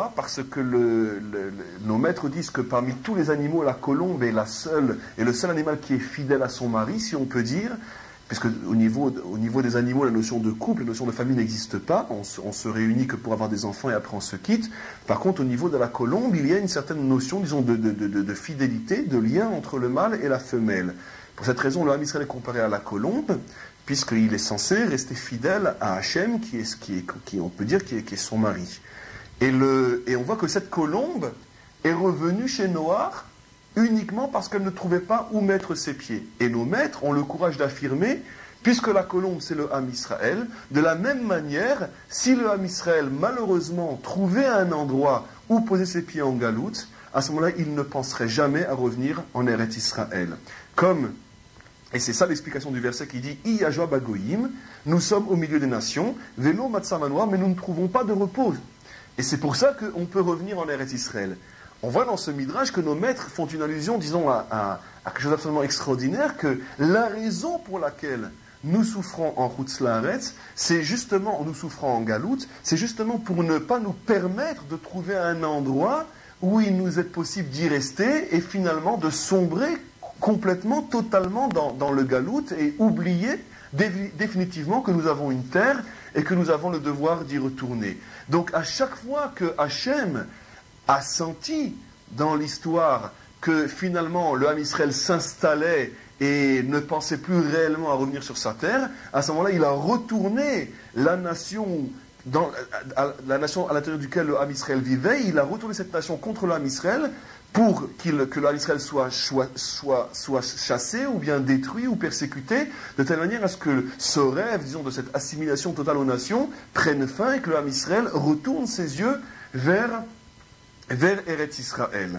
Parce que nos maîtres disent que parmi tous les animaux, la colombe est le seul animal qui est fidèle à son mari, si on peut dire. Puisque au niveau des animaux, la notion de couple, la notion de famille n'existe pas. On se réunit que pour avoir des enfants et après on se quitte. Par contre, au niveau de la colombe, il y a une certaine notion, disons, de fidélité, de lien entre le mâle et la femelle. Pour cette raison, le Ham Israël est comparé à la colombe, puisqu'il est censé rester fidèle à Hachem, on peut dire, qui est son mari. Et on voit que cette colombe est revenue chez Noach uniquement parce qu'elle ne trouvait pas où mettre ses pieds. Et nos maîtres ont le courage d'affirmer, puisque la colombe c'est le Ham Israël, de la même manière, si le Ham Israël malheureusement trouvait un endroit où poser ses pieds en galoute, à ce moment-là, il ne penserait jamais à revenir en Eretz Israël. Et c'est ça l'explication du verset qui dit Iyajwa Bagoyim, nous sommes au milieu des nations, Velo Matsama, mais nous ne trouvons pas de repos. Et c'est pour ça qu'on peut revenir en Eretz Israël. On voit dans ce midrash que nos maîtres font une allusion, disons, à quelque chose d'absolument extraordinaire, que la raison pour laquelle nous souffrons en Chutz La'aretz, c'est justement, nous souffrons en galoute, c'est justement pour ne pas nous permettre de trouver un endroit où il nous est possible d'y rester et finalement de sombrer complètement, totalement dans le galoute et oublier définitivement que nous avons une terre et que nous avons le devoir d'y retourner. Donc à chaque fois que Hachem a senti dans l'histoire que finalement le Ham Israël s'installait et ne pensait plus réellement à revenir sur sa terre, à ce moment-là il a retourné la nation à l'intérieur duquel le Ham Israël vivait, il a retourné cette nation contre le Ham Israël pour que le Ham Israël soit chassé ou bien détruit ou persécuté, de telle manière à ce que ce rêve, disons, de cette assimilation totale aux nations prenne fin et que le Ham Israël retourne ses yeux vers Eretz Israël.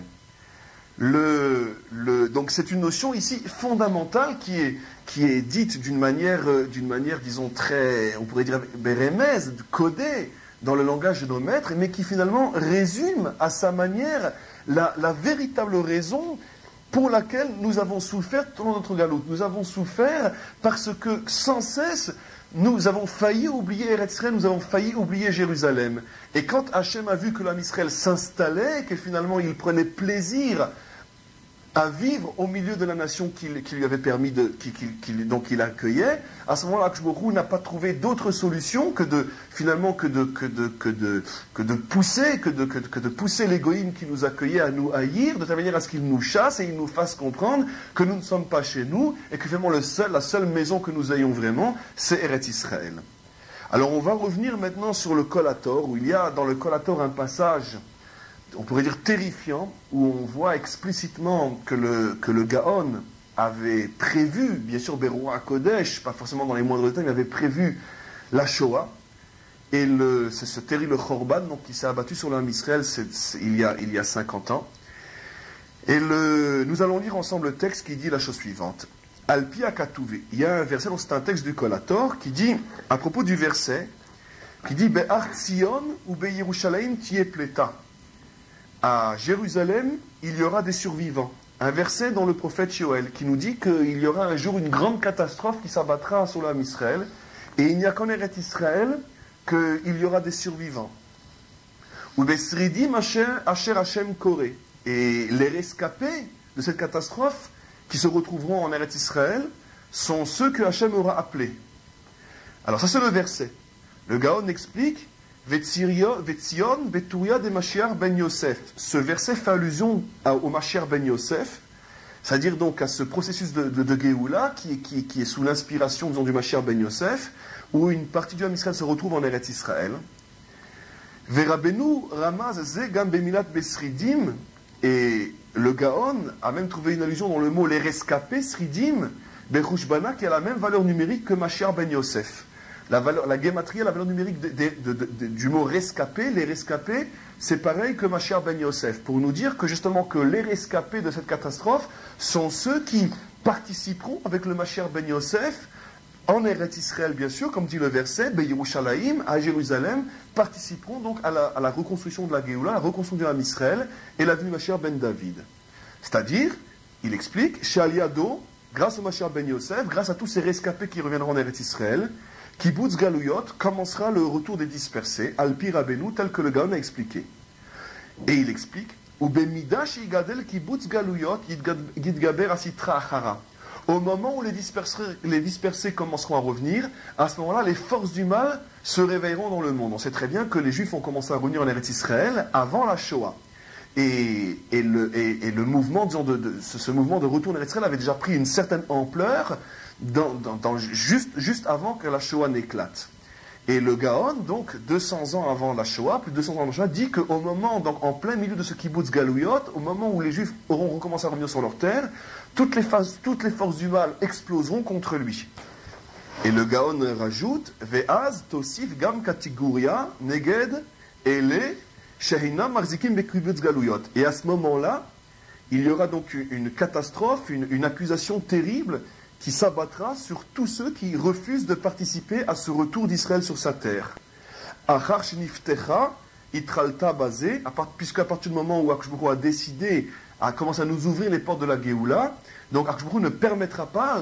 Donc c'est une notion ici fondamentale qui est dite d'une manière, disons, très, on pourrait dire, bérémèse, codée dans le langage de nos maîtres, mais qui finalement résume à sa manière la véritable raison pour laquelle nous avons souffert dans notre galoute. Nous avons souffert parce que sans cesse, nous avons failli oublier Eretz Israël, nous avons failli oublier Jérusalem. Et quand Hachem a vu que l'Am Israël s'installait, que finalement il prenait plaisir à vivre au milieu de la nation qui lui avait permis donc il accueillait, à ce moment-là, Akadosh Baruch Hu n'a pas trouvé d'autre solution que de pousser l'égoïme qui nous accueillait à nous haïr, de telle manière à ce qu'il nous chasse et il nous fasse comprendre que nous ne sommes pas chez nous et que finalement la seule maison que nous ayons vraiment, c'est Eretz Israël. Alors on va revenir maintenant sur le Kol HaTor, où il y a dans le Kol HaTor un passage, on pourrait dire terrifiant, où on voit explicitement que le Gaon avait prévu, bien sûr Beroua Kodesh, pas forcément dans les moindres détails, mais avait prévu la Shoah, et c'est ce terrible Khorban donc, qui s'est abattu sur l'Am Israël il y a 50 ans. Et nous allons lire ensemble le texte qui dit la chose suivante. Alpi Akatouvé. Il y a un verset, donc c'est un texte du Kol HaTor, qui dit, à propos du verset, qui dit Be'ar Tzion ou Be'Yerushalayim Tiye Pleta. À Jérusalem, il y aura des survivants. Un verset dans le prophète Yoël qui nous dit qu'il y aura un jour une grande catastrophe qui s'abattra sur l'Am Israël. Et il n'y a qu'en Eretz Israël qu'il y aura des survivants. Ou Besridim Asher Hashem Koré. Et les rescapés de cette catastrophe qui se retrouveront en Eretz Israël sont ceux que Hashem aura appelés. Alors ça c'est le verset. Le Gaon explique Vetzion, Betouya de Mashiach ben Yosef. Ce verset fait allusion au Mashiach ben Yosef. C'est-à-dire donc à ce processus de Géoula qui est sous l'inspiration, disons, du Mashiach ben Yosef, où une partie du Ham Israël se retrouve en Eretz Israël. Verabenu ramaz ze gam bemilat besridim, et le Gaon a même trouvé une allusion dans le mot les rescapés, sridim, bechushbana, qui a la même valeur numérique que Mashiach ben Yosef. La gématrie, la valeur numérique du mot rescapé, les rescapés, c'est pareil que Mashiach ben Yosef, pour nous dire que justement que les rescapés de cette catastrophe sont ceux qui participeront avec le Mashiach ben Yosef en Eretz Israël, bien sûr, comme dit le verset, Beyerushalayim, à Jérusalem, participeront donc à la reconstruction de la Géoula, à la reconstruction de l'Am Israël et l'avenue Mashiach ben David. C'est-à-dire, il explique, Shaliado, grâce au Mashiach ben Yosef, grâce à tous ces rescapés qui reviendront en Eretz Israël, Kibbutz Galouyot commencera le retour des dispersés, Al-Pi Rabbeinu, tel que le Gaon a expliqué. Et il explique, Ubemidash Yigadel Kibbutz Galouyot Yidgaber Asitra Achara. Au moment où les dispersés commenceront à revenir, à ce moment-là, les forces du mal se réveilleront dans le monde. On sait très bien que les Juifs ont commencé à revenir en Eretz Israël avant la Shoah. Et le mouvement, disons, ce mouvement de retour en Eretz Israël avait déjà pris une certaine ampleur juste avant que la Shoah n'éclate. Et le Gaon, donc, 200 ans avant la Shoah, plus de 200 ans avant la Shoah, dit qu'au moment, donc, en plein milieu de ce kibbutz Galouyot, au moment où les Juifs auront recommencé à revenir sur leur terre, toutes les forces du mal exploseront contre lui. Et le Gaon rajoute, Ve'az tosif gam katiguria neged ele shehina marzikim bekibbutz Galouyot. Et à ce moment-là, il y aura donc une catastrophe, une accusation terrible qui s'abattra sur tous ceux qui refusent de participer à ce retour d'Israël sur sa terre. Achar shniftecha itralta basé, puisqu'à partir du moment où Akadosh Baruch Hu a décidé, a commencé à nous ouvrir les portes de la Géoula, donc Akadosh Baruch Hu ne permettra pas,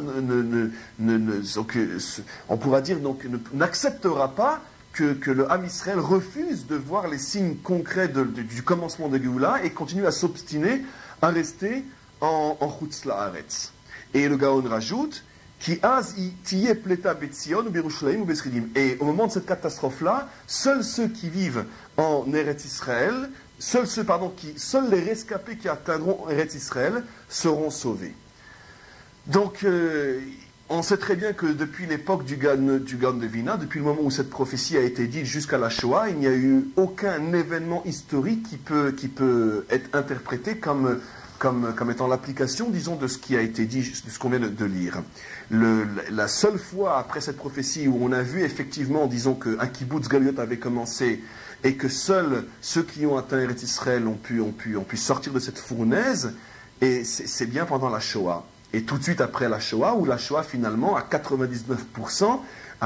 on pourra dire, donc, n'acceptera pas que le Ham Israël refuse de voir les signes concrets du commencement de Géoula et continue à s'obstiner à rester en Chutz La'aretz. Et le Gaon rajoute, et au moment de cette catastrophe-là, seuls ceux qui vivent en Eretz Israël, seuls les rescapés qui atteindront Eretz Israël seront sauvés. Donc, on sait très bien que depuis l'époque du Gaon de Vilna, depuis le moment où cette prophétie a été dite jusqu'à la Shoah, il n'y a eu aucun événement historique qui peut être interprété comme étant l'application, disons, de ce qui a été dit, de ce qu'on vient de lire. La seule fois après cette prophétie où on a vu effectivement, disons, qu'un kibbutz Galouyot avait commencé et que seuls ceux qui ont atteint Eretz Israël ont pu sortir de cette fournaise, et c'est bien pendant la Shoah. Et tout de suite après la Shoah, où la Shoah finalement, à 99%,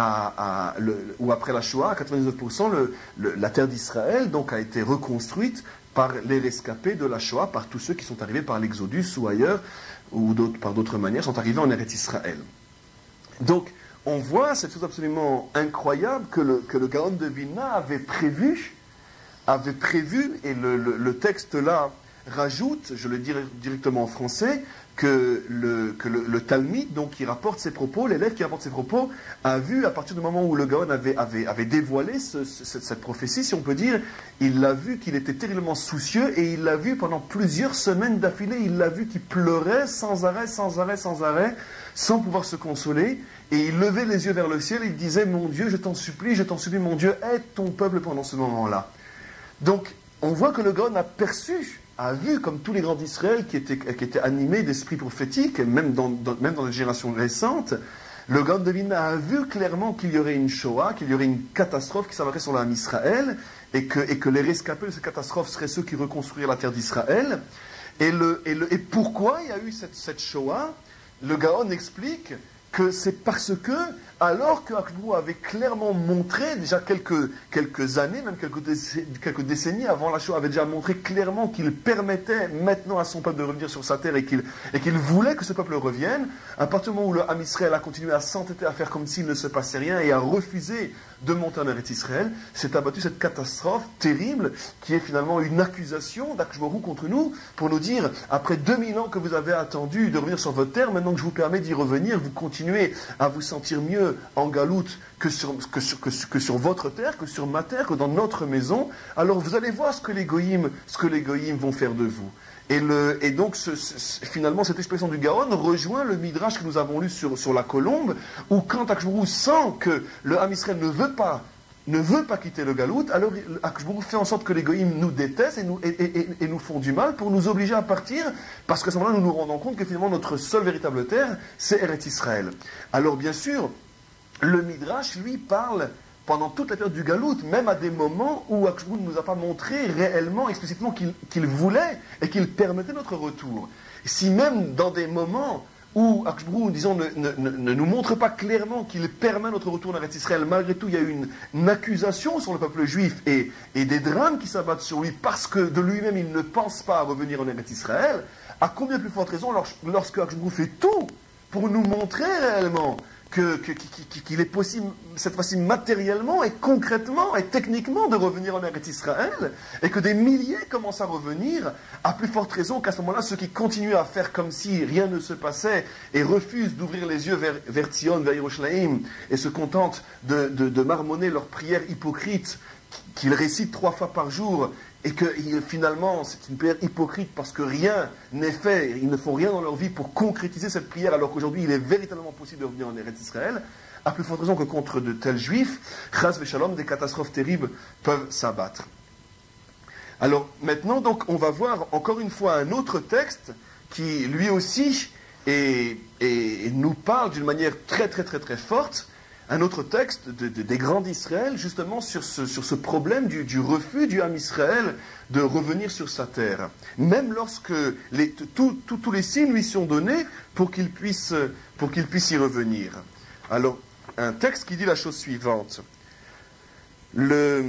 ou après la Shoah, à 99%, la terre d'Israël donc a été reconstruite par les rescapés de la Shoah, par tous ceux qui sont arrivés par l'Exodus ou ailleurs, ou par d'autres manières, sont arrivés en Eretz Israël. Donc, on voit, c'est tout absolument incroyable, que le Gaon de Vilna avait prévu, et le texte là rajoute, je le dis directement en français, que le Talmud, donc, qui rapporte ses propos, l'élève qui rapporte ses propos, a vu, à partir du moment où le Gaon avait dévoilé cette prophétie, si on peut dire, il l'a vu qu'il était terriblement soucieux, et il l'a vu pendant plusieurs semaines d'affilée, il l'a vu qu'il pleurait sans arrêt, sans pouvoir se consoler, et il levait les yeux vers le ciel, et il disait, mon Dieu, je t'en supplie, mon Dieu, aide ton peuple pendant ce moment-là. Donc, on voit que le Gaon a vu, comme tous les grands d'Israël qui étaient animés d'esprit prophétique, même dans les générations récentes, le Gaon de Vilna a vu clairement qu'il y aurait une Shoah, qu'il y aurait une catastrophe qui s'abattrait sur l'Am Israël, et que les rescapés de cette catastrophe seraient ceux qui reconstruiraient la terre d'Israël. Et pourquoi il y a eu cette Shoah? Le Gaon explique que c'est parce que, alors que Akadosh Baruch Hu avait clairement montré, déjà quelques années, même quelques décennies avant la Shoah, avait déjà montré clairement qu'il permettait maintenant à son peuple de revenir sur sa terre et qu'il voulait que ce peuple revienne, à partir du moment où le Ham Israël a continué à s'entêter à faire comme s'il ne se passait rien et a refusé de monter en Eretz Israël, s'est abattue cette catastrophe terrible qui est finalement une accusation d'Akadosh Baruch Hu contre nous pour nous dire, après 2000 ans que vous avez attendu de revenir sur votre terre, maintenant que je vous permets d'y revenir, vous continuez à vous sentir mieux en galoute que sur votre terre, que sur ma terre, que dans notre maison, alors vous allez voir ce que les goïms vont faire de vous. Et donc, finalement, cette expression du Gaon rejoint le Midrash que nous avons lu sur la colombe, où quand Akshbourou sent que le Ham Israël ne veut pas quitter le Galout, alors Akshbourou fait en sorte que les Goïms nous détestent et nous font du mal pour nous obliger à partir, parce qu'à ce moment-là, nous nous rendons compte que finalement, notre seule véritable terre, c'est Eretz Israël. Alors, bien sûr, le Midrash, lui, parle pendant toute la période du Galout, même à des moments où Akshbourou ne nous a pas montré réellement, explicitement qu'il voulait et qu'il permettait notre retour. Si même dans des moments où Akshbourou, disons, ne nous montre pas clairement qu'il permet notre retour en Eretz Israël, malgré tout, il y a une accusation sur le peuple juif et des drames qui s'abattent sur lui parce que de lui-même, il ne pense pas à revenir en Eretz Israël, à combien plus forte raison lorsque Akshbourou fait tout pour nous montrer réellement qu'il est possible, cette fois-ci matériellement et concrètement et techniquement, de revenir en Eretz Israël, et que des milliers commencent à revenir, à plus forte raison qu'à ce moment-là, ceux qui continuent à faire comme si rien ne se passait et refusent d'ouvrir les yeux vers Tzion, vers Yerushalayim, et se contentent de marmonner leurs prières hypocrites qu'ils récitent 3 fois par jour, et que finalement c'est une prière hypocrite parce que rien n'est fait, ils ne font rien dans leur vie pour concrétiser cette prière, alors qu'aujourd'hui il est véritablement possible de revenir en Eretz Israël, à plus forte raison que contre de tels juifs, chas v'shalom, des catastrophes terribles peuvent s'abattre. Alors maintenant, donc, on va voir encore une fois un autre texte qui lui aussi nous parle d'une manière très très très très forte. Un autre texte des grands d'Israël, justement, sur ce problème du refus du Ham Israël de revenir sur sa terre. Même lorsque tous les signes lui sont donnés pour qu'il puisse y revenir. Alors, un texte qui dit la chose suivante. Le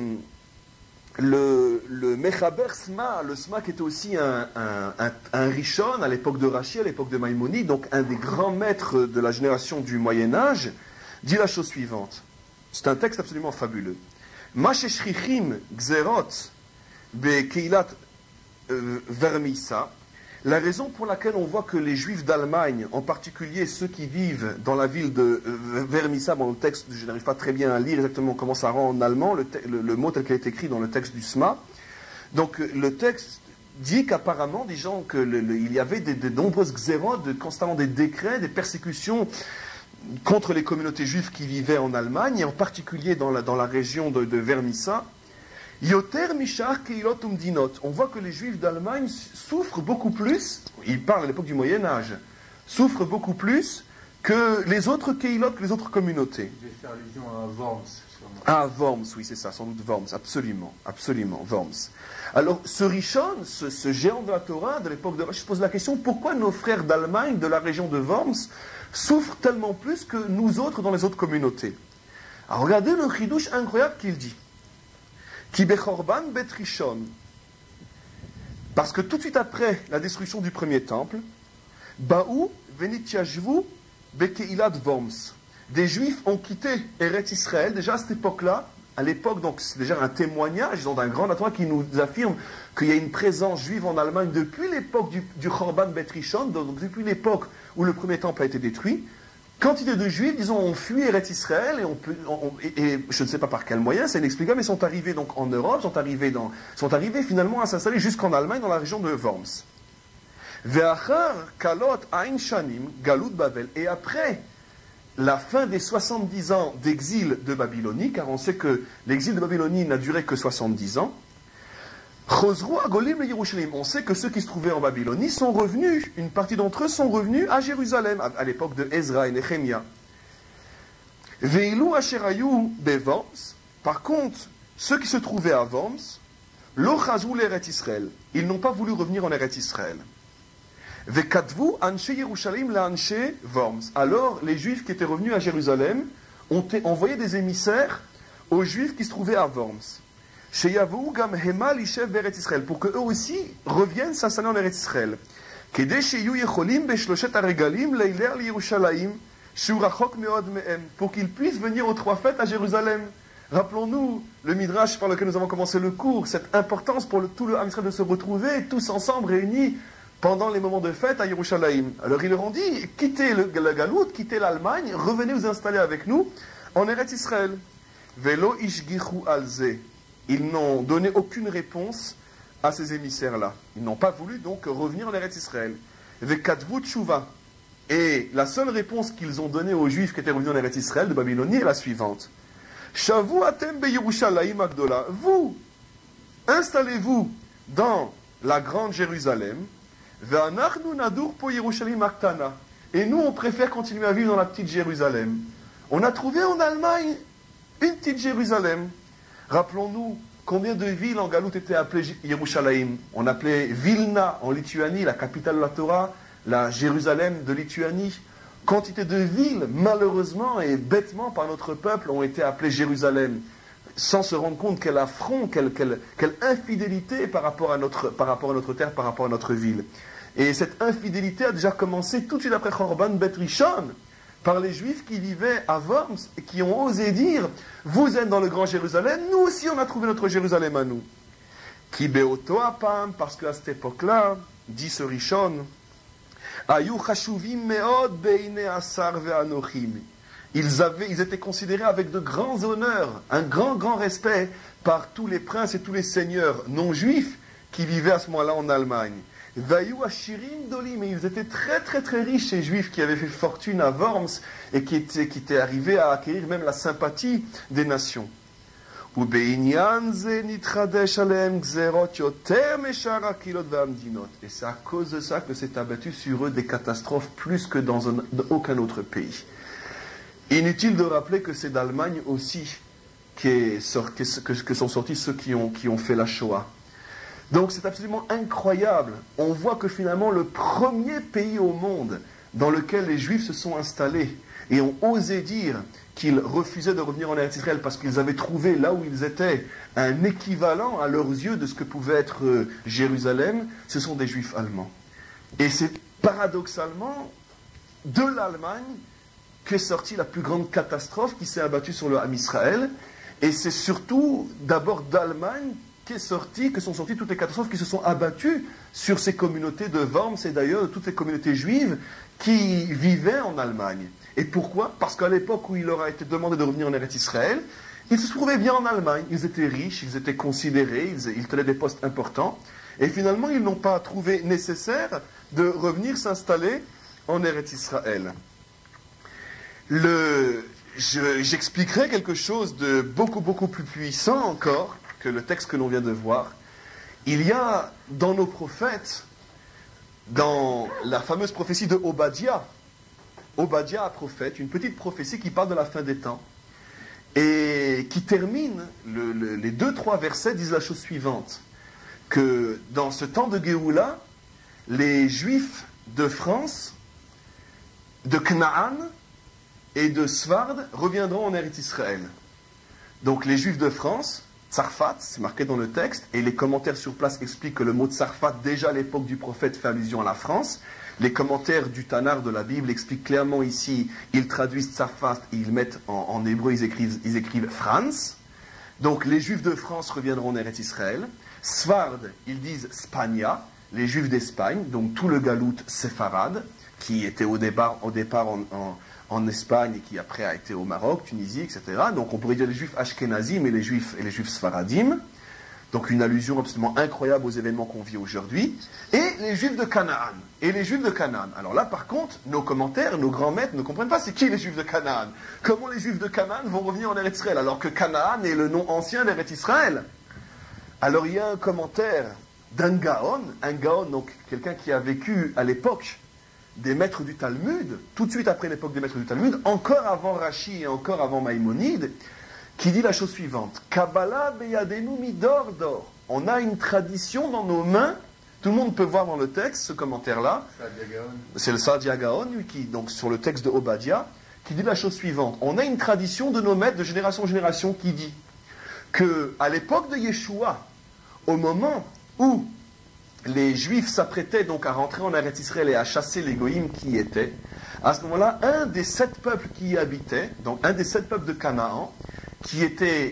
Mechaber Sma, le Sma qui était aussi un Rishon à l'époque de Rashi, à l'époque de Maïmonide, donc un des grands maîtres de la génération du Moyen-Âge, dit la chose suivante. C'est un texte absolument fabuleux. Ma sheshrichim gzerot bekeilat vermissa. La raison pour laquelle on voit que les Juifs d'Allemagne, en particulier ceux qui vivent dans la ville de Vermissa, bon, le texte, je n'arrive pas très bien à lire exactement comment ça rend en allemand, le mot tel qu'il est écrit dans le texte du SMA. Donc le texte dit qu'apparemment, disons qu'il y avait de nombreuses xérodes, constamment des décrets, des persécutions contre les communautés juives qui vivaient en Allemagne, et en particulier dans la région de Vermissa. Yoter mishar keilot umdinot. On voit que les Juifs d'Allemagne souffrent beaucoup plus, ils parlent à l'époque du Moyen-Âge, souffrent beaucoup plus que les autres keilot, que les autres communautés. Je vais faire allusion à Worms. Ah, Worms, oui, c'est ça, sans doute Worms, absolument, absolument, Worms. Alors, ce Rishon, ce géant de la Torah de l'époque de Rashi, se pose la question, pourquoi nos frères d'Allemagne, de la région de Worms, souffrent tellement plus que nous autres dans les autres communautés? Alors, regardez le chidouche incroyable qu'il dit. Ki bechorban bet Rishon. Parce que tout de suite après la destruction du premier temple, Baou venitiashvu bekeilat Worms. Des Juifs ont quitté Eretz Israël, déjà à cette époque-là, à l'époque, donc c'est déjà un témoignage d'un grand Torah qui nous affirme qu'il y a une présence juive en Allemagne depuis l'époque du Chorban Bet Rishon, donc depuis l'époque où le premier temple a été détruit. Quantité de Juifs, disons, ont fui Eretz Israël, et je ne sais pas par quel moyen, c'est inexplicable, mais sont arrivés donc en Europe, sont arrivés finalement à s'installer jusqu'en Allemagne, dans la région de Worms. Ve'achar kalot ein shanim galut Bavel. Et après la fin des 70 ans d'exil de Babylonie, car on sait que l'exil de Babylonie n'a duré que 70 ans, on sait que ceux qui se trouvaient en Babylonie sont revenus, une partie d'entre eux sont revenus à Jérusalem, à l'époque de Ezra et Nehemia. Veilou asherayu beVorms. Par contre, ceux qui se trouvaient à Worms, lo chazou l'Eretz Israël. Ils n'ont pas voulu revenir en Eretz Israël. Vekatvu anshe Yerushalayim la anshe Worms. Alors, les Juifs qui étaient revenus à Jérusalem ont envoyé des émissaires aux Juifs qui se trouvaient à Worms. Pour qu'eux aussi reviennent s'installer en Eretz Israël. Pour qu'ils puissent venir aux 3 fêtes à Jérusalem. Rappelons-nous le Midrash par lequel nous avons commencé le cours, cette importance pour tout le Ham Israël de se retrouver tous ensemble réunis pendant les moments de fête à Yerushalayim. Alors ils leur ont dit, quittez le Galout, quittez l'Allemagne, revenez vous installer avec nous en Eretz Israël. Velo ishgichu alze. Ils n'ont donné aucune réponse à ces émissaires-là. Ils n'ont pas voulu donc revenir en Eretz Israël. Vekatvu tshuva. Et la seule réponse qu'ils ont donnée aux Juifs qui étaient revenus en Eretz Israël de Babylonie est la suivante. Shavu atem beyerushalayim agdola. Vous, installez-vous dans la grande Jérusalem. Ve'anachnu nadur po Yerushalayim aktana. Et nous, on préfère continuer à vivre dans la petite Jérusalem. On a trouvé en Allemagne une petite Jérusalem. Rappelons-nous combien de villes en Galoute étaient appelées Yerushalayim. On appelait Vilna en Lituanie, la capitale de la Torah, la Jérusalem de Lituanie. Quantité de villes, malheureusement et bêtement par notre peuple, ont été appelées Jérusalem, sans se rendre compte quel affront, quelle infidélité par rapport à notre terre, par rapport à notre ville. Et cette infidélité a déjà commencé tout de suite après Chorban Bet Rishon, par les Juifs qui vivaient à Worms et qui ont osé dire « Vous êtes dans le Grand Jérusalem, nous aussi on a trouvé notre Jérusalem à nous. » Ki beoto apam, parce qu'à cette époque-là, dit ce Rishon, Ayu chashuvim meod beine asar ve'anochim. Ils étaient considérés avec de grands honneurs, un grand respect par tous les princes et tous les seigneurs non-juifs qui vivaient à ce moment-là en Allemagne. Vayu ashirim dolim, et ils étaient très riches, ces juifs qui avaient fait fortune à Worms et qui étaient arrivés à acquérir même la sympathie des nations. Et c'est à cause de ça que s'est abattu sur eux des catastrophes plus que dans aucun autre pays. Inutile de rappeler que c'est d'Allemagne aussi que sont sortis ceux qui ont fait la Shoah. Donc c'est absolument incroyable. On voit que finalement le premier pays au monde dans lequel les Juifs se sont installés et ont osé dire qu'ils refusaient de revenir en Eretz Israël parce qu'ils avaient trouvé là où ils étaient un équivalent à leurs yeux de ce que pouvait être Jérusalem, ce sont des Juifs allemands. Et c'est paradoxalement de l'Allemagne qu'est sortie la plus grande catastrophe qui s'est abattue sur le Ham Israël. Et c'est surtout d'abord d'Allemagne que sont sorties toutes les catastrophes qui se sont abattues sur ces communautés de Worms et d'ailleurs de toutes les communautés juives qui vivaient en Allemagne. Et pourquoi? Parce qu'à l'époque où il leur a été demandé de revenir en Eretz Israël, ils se trouvaient bien en Allemagne. Ils étaient riches, ils étaient considérés, ils tenaient des postes importants. Et finalement, ils n'ont pas trouvé nécessaire de revenir s'installer en Eretz Israël. J'expliquerai quelque chose de beaucoup plus puissant encore que le texte que l'on vient de voir. Il y a dans nos prophètes, dans la fameuse prophétie de Obadiah prophète, une petite prophétie qui parle de la fin des temps et qui termine, les 2-3 versets disent la chose suivante, que dans ce temps de Géoula, les Juifs de France, de Canaan et de Sfard reviendront en Eretz Israël. Donc les Juifs de France, Tsarfat, c'est marqué dans le texte, et les commentaires sur place expliquent que le mot Tsarfat, déjà à l'époque du prophète, fait allusion à la France. Les commentaires du Tanar de la Bible expliquent clairement ici, ils traduisent Tsarfat, et ils mettent en hébreu, ils écrivent France. Donc les Juifs de France reviendront en Eretz Israël. Sfard, ils disent Spagna, les Juifs d'Espagne, donc tout le galoute séfarade, qui était au départ en Espagne et qui après a été au Maroc, Tunisie, etc. Donc on pourrait dire les Juifs ashkénazim et les Juifs sfaradim. Donc une allusion absolument incroyable aux événements qu'on vit aujourd'hui. Et les Juifs de Canaan. Alors là, par contre, nos commentaires, nos grands maîtres ne comprennent pas c'est qui les Juifs de Canaan. Comment les Juifs de Canaan vont revenir en Eretz Israël alors que Canaan est le nom ancien d'Eretz Israël. Alors il y a un commentaire d'un Gaon, donc quelqu'un qui a vécu à l'époque des maîtres du Talmud, tout de suite après l'époque des maîtres du Talmud, encore avant Rashi et encore avant Maïmonide, qui dit la chose suivante. Kabbalah beyadenu midor dor. On a une tradition dans nos mains, tout le monde peut voir dans le texte ce commentaire-là. C'est le Saadia Gaon, qui, donc sur le texte de Obadiah, qui dit la chose suivante. On a une tradition de nos maîtres de génération en génération qui dit que à l'époque de Yeshua, au moment où les Juifs s'apprêtaient donc à rentrer en Eretz Israël et à chasser les Goïms qui y étaient, à ce moment-là, un des 7 peuples qui y habitaient, donc un des 7 peuples de Canaan, qui était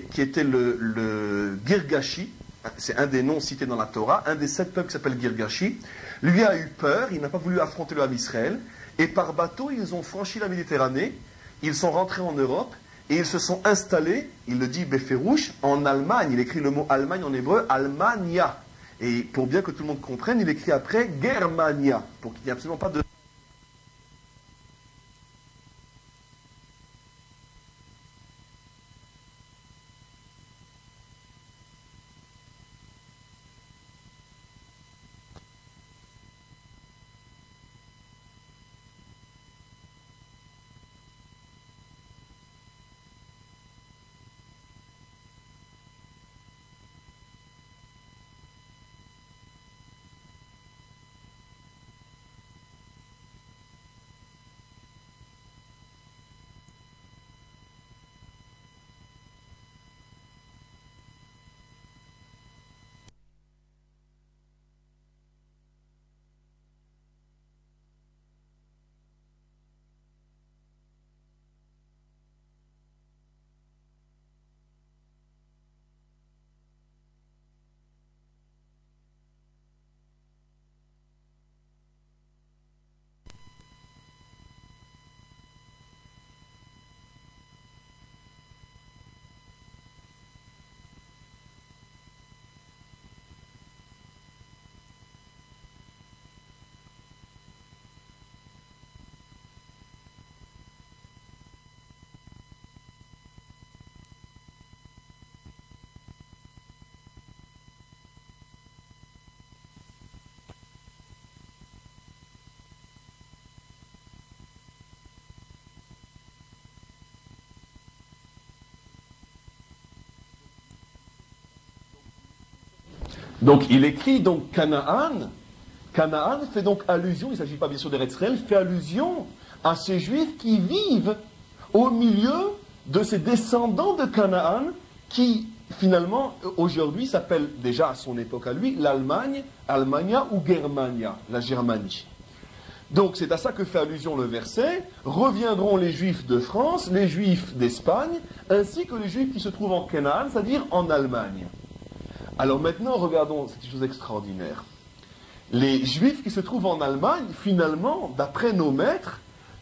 le Girgashi, c'est un des noms cités dans la Torah, un des 7 peuples qui s'appelle Girgashi, lui a eu peur, il n'a pas voulu affronter le Ham Israël, et par bateau, ils ont franchi la Méditerranée, ils sont rentrés en Europe, et ils se sont installés, il le dit Beferouche, en Allemagne, il écrit le mot Allemagne en hébreu, Almania. Et pour bien que tout le monde comprenne, il écrit après Germania, pour qu'il n'y ait absolument pas de... Donc il écrit donc Canaan. Canaan fait donc allusion, il ne s'agit pas bien sûr d'Eretz Israël, fait allusion à ces Juifs qui vivent au milieu de ces descendants de Canaan qui finalement aujourd'hui s'appellent déjà à son époque à lui l'Allemagne, Almania ou Germania, la Germanie. Donc c'est à ça que fait allusion le verset. Reviendront les Juifs de France, les Juifs d'Espagne, ainsi que les Juifs qui se trouvent en Canaan, c'est-à-dire en Allemagne. Alors maintenant, regardons, c'est une chose extraordinaire. Les Juifs qui se trouvent en Allemagne, finalement, d'après nos maîtres,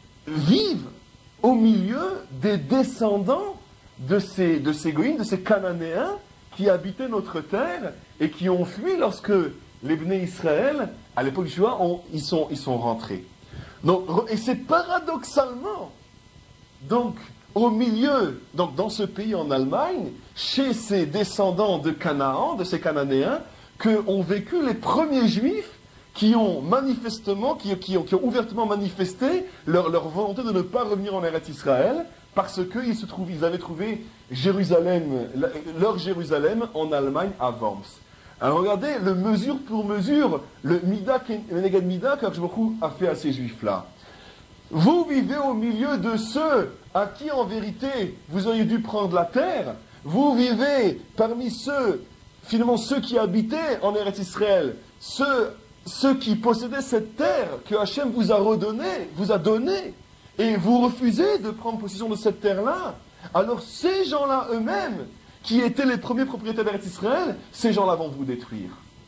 vivent au milieu des descendants de ces goïms, de ces Cananéens qui habitaient notre terre et qui ont fui lorsque les Bnei Israël, à l'époque du Shoah, ils sont rentrés. Donc, et c'est paradoxalement, donc, au milieu, donc dans ce pays en Allemagne, chez ces descendants de Canaan, de ces Cananéens, qu'ont vécu les premiers Juifs qui ont manifestement, qui ont ouvertement manifesté leur volonté de ne pas revenir en Eretz Israël, parce qu'ils avaient trouvé Jérusalem, leur Jérusalem en Allemagne à Worms. Alors regardez, le mesure pour mesure, le Neged Mida qu'Akadosh Baruch Hu a fait à ces Juifs-là. Vous vivez au milieu de ceux à qui, en vérité, vous auriez dû prendre la terre. Vous vivez parmi ceux, finalement, ceux qui habitaient en Eretz Israël, ceux qui possédaient cette terre que Hachem vous a donnée, et vous refusez de prendre possession de cette terre-là. Alors ces gens-là eux-mêmes, qui étaient les premiers propriétaires d'Eretz Israël, ces gens-là vont vous détruire.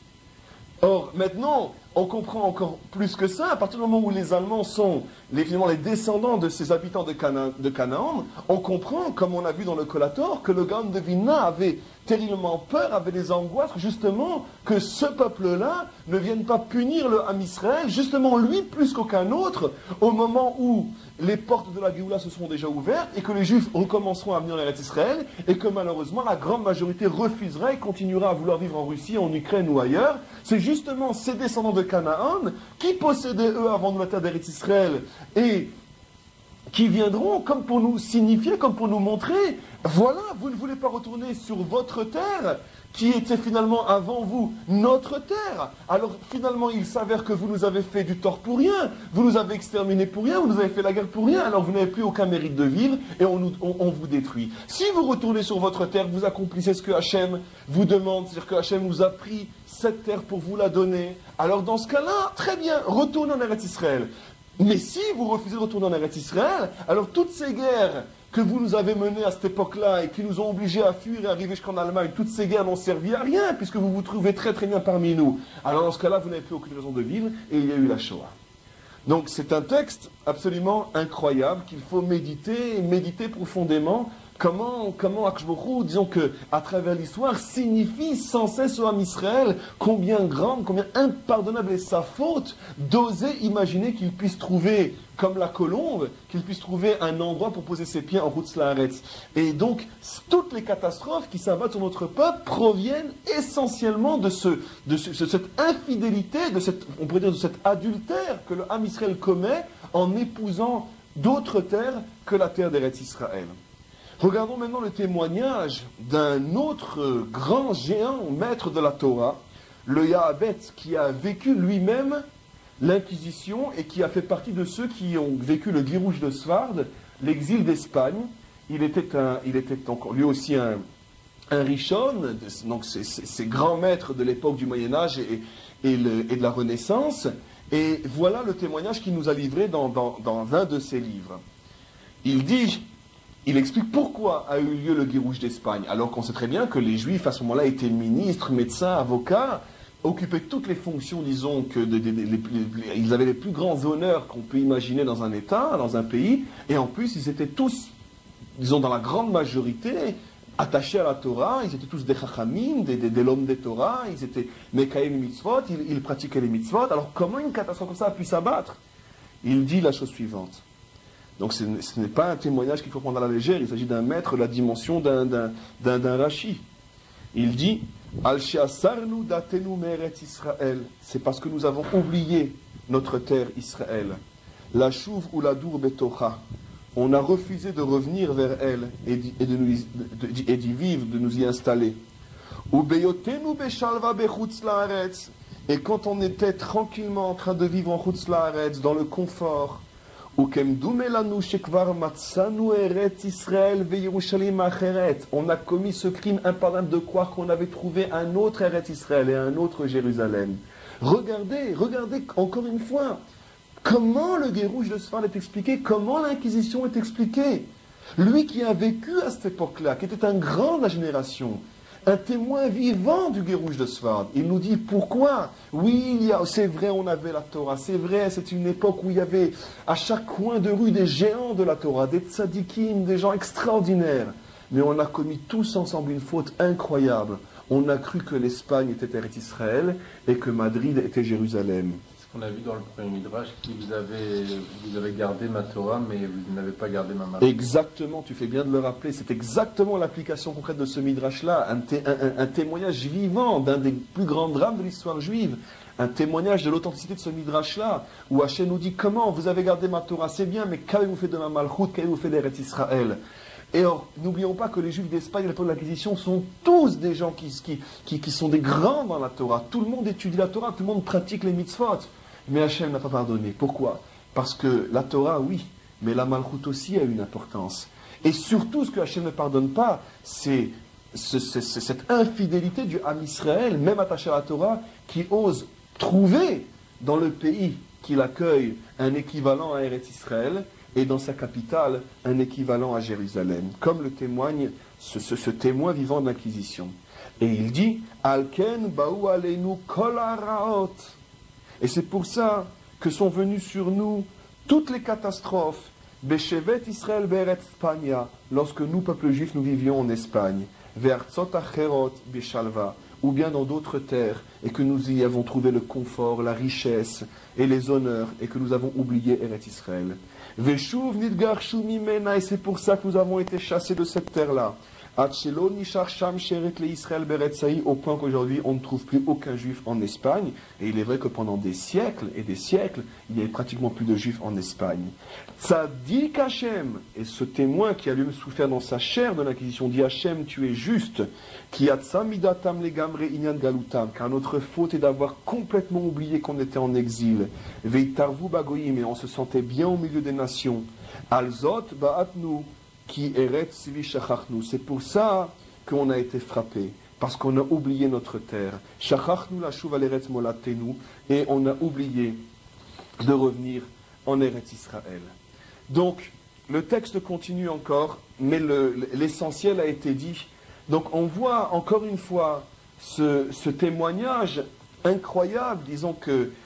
Or, maintenant, on comprend encore plus que ça, à partir du moment où les Allemands sont finalement les descendants de ces habitants de Canaan, on comprend, comme on a vu dans le Collator, que le Gaon de Vilna avait terriblement peur, avait des angoisses, justement, que ce peuple-là ne vienne pas punir le Ham Israël, justement lui plus qu'aucun autre, au moment où les portes de la Géoula se seront déjà ouvertes et que les Juifs recommenceront à venir en Eretz Israël et que malheureusement la grande majorité refusera et continuera à vouloir vivre en Russie, en Ukraine ou ailleurs. C'est justement ces descendants de Canaan qui possédaient eux avant de la terre d'Eretz Israël et qui viendront comme pour nous signifier, comme pour nous montrer, voilà, vous ne voulez pas retourner sur votre terre qui était finalement avant vous notre terre. Alors finalement il s'avère que vous nous avez fait du tort pour rien, vous nous avez exterminés pour rien, vous nous avez fait la guerre pour rien, alors vous n'avez plus aucun mérite de vivre et on vous détruit. Si vous retournez sur votre terre, vous accomplissez ce que Hachem vous demande, c'est-à-dire que Hachem vous a pris cette terre pour vous la donner, alors dans ce cas-là, très bien, retournez en Eretz Israël. Mais si vous refusez de retourner en Eretz Israël, alors toutes ces guerres que vous nous avez menées à cette époque-là et qui nous ont obligés à fuir et arriver jusqu'en Allemagne, toutes ces guerres n'ont servi à rien puisque vous vous trouvez très très bien parmi nous. Alors dans ce cas-là, vous n'avez plus aucune raison de vivre et il y a eu la Shoah. Donc c'est un texte absolument incroyable qu'il faut méditer profondément Comment Akadosh Baruch Hu, disons que à travers l'histoire, signifie sans cesse au Ham Israël combien grande, combien impardonnable est sa faute d'oser imaginer qu'il puisse trouver, comme la colombe, qu'il puisse trouver un endroit pour poser ses pieds en Chutz La'aretz. Et donc, toutes les catastrophes qui s'abattent sur notre peuple proviennent essentiellement de cette infidélité, on pourrait dire de cet adultère que le Ham Israël commet en épousant d'autres terres que la terre d'Eretz Israël. Regardons maintenant le témoignage d'un autre grand géant, maître de la Torah, le Yahavet, qui a vécu lui-même l'Inquisition et qui a fait partie de ceux qui ont vécu le Girouj de Sfard, l'exil d'Espagne. Il était donc lui aussi un Rishon, donc c'est grands maîtres de l'époque du Moyen-Âge et de la Renaissance. Et voilà le témoignage qu'il nous a livré dans un de ses livres. Il explique pourquoi a eu lieu le Girouj d'Espagne, alors qu'on sait très bien que les Juifs à ce moment-là étaient ministres, médecins, avocats, occupaient toutes les fonctions, disons, ils avaient les plus grands honneurs qu'on peut imaginer dans un État, dans un pays, et en plus ils étaient tous, disons dans la grande majorité, attachés à la Torah, ils étaient tous des chachamim, des l'homme des Torah, ils étaient mekaim mitzvot, ils pratiquaient les mitzvot, alors comment une catastrophe comme ça a pu s'abattre? Il dit la chose suivante. Donc ce n'est pas un témoignage qu'il faut prendre à la légère, il s'agit d'un maître, la dimension d'un Rashi. Il dit Al-She'asarnu datenu meret Israël. C'est parce que nous avons oublié notre terre Israël. La chouv ou la dour betocha. On a refusé de revenir vers elle et d'y vivre, de nous y installer. Ou beyotenu beshalva bechutz la'aretz. Et quand on était tranquillement en train de vivre en chutz la'aretz, dans le confort, on a commis ce crime impardonnable de croire qu'on avait trouvé un autre Eretz Israël et un autre Jérusalem. Regardez encore une fois, comment le Girouj de Sfard est expliqué, comment l'Inquisition est expliquée. Lui qui a vécu à cette époque-là, qui était un grand de la génération, un témoin vivant du Girouj de Sfard. Il nous dit pourquoi. Oui, c'est vrai, on avait la Torah. C'est vrai, c'est une époque où il y avait à chaque coin de rue des géants de la Torah, des tzadikim, des gens extraordinaires. Mais on a commis tous ensemble une faute incroyable. On a cru que l'Espagne était Eretz Israël et que Madrid était Jérusalem. On a vu dans le premier Midrash que vous avez gardé ma Torah, mais vous n'avez pas gardé ma Marie. Exactement, tu fais bien de le rappeler. C'est exactement l'application concrète de ce Midrash-là. Un témoignage vivant d'un des plus grands drames de l'histoire juive. Un témoignage de l'authenticité de ce Midrash-là, où Hachem nous dit comment vous avez gardé ma Torah, c'est bien, mais qu'avez-vous fait de ma Malchut, qu'avez-vous fait d'Eretz Israël? Et or, n'oublions pas que les Juifs d'Espagne à l'époque de l'Inquisition sont tous des gens qui sont des grands dans la Torah. Tout le monde étudie la Torah, tout le monde pratique les mitzvot. Mais Hachem n'a pas pardonné. Pourquoi? Parce que la Torah, oui, mais la Malchut aussi a une importance. Et surtout, ce que Hachem ne pardonne pas, c'est cette infidélité du Ham Israël, même attaché à la Torah, qui ose trouver dans le pays qu'il accueille un équivalent à Eretz Israël, et dans sa capitale, un équivalent à Jérusalem, comme le témoigne ce témoin vivant de l'Inquisition. Et il dit, Alken ba'u aleinu kol haraot. Et c'est pour ça que sont venues sur nous toutes les catastrophes, Beshevet Israël be'eretz Spagna, lorsque nous, peuple juif, nous vivions en Espagne, Ve'artzot acherot beshalva, ou bien dans d'autres terres, et que nous y avons trouvé le confort, la richesse et les honneurs, et que nous avons oublié Eretz Israël. Veshuv nidgarshu mimena, et c'est pour ça que nous avons été chassés de cette terre-là. Au point qu'aujourd'hui on ne trouve plus aucun juif en Espagne, et il est vrai que pendant des siècles et des siècles, il n'y avait pratiquement plus de juifs en Espagne. Tzadik Hashem, et ce témoin qui a lui-même souffert dans sa chair de l'Inquisition, dit Hashem, tu es juste, car notre faute est d'avoir complètement oublié qu'on était en exil. Veitarvu bagoyim, et on se sentait bien au milieu des nations. Alzot ba'atnu, qui eretz sivi shachachnu. C'est pour ça qu'on a été frappé, parce qu'on a oublié notre terre. Shachachnu la shuv al eretz molatenu, et on a oublié de revenir en Eretz Israël. Donc, le texte continue encore, mais l'essentiel a été dit. Donc, on voit encore une fois ce témoignage incroyable, disons que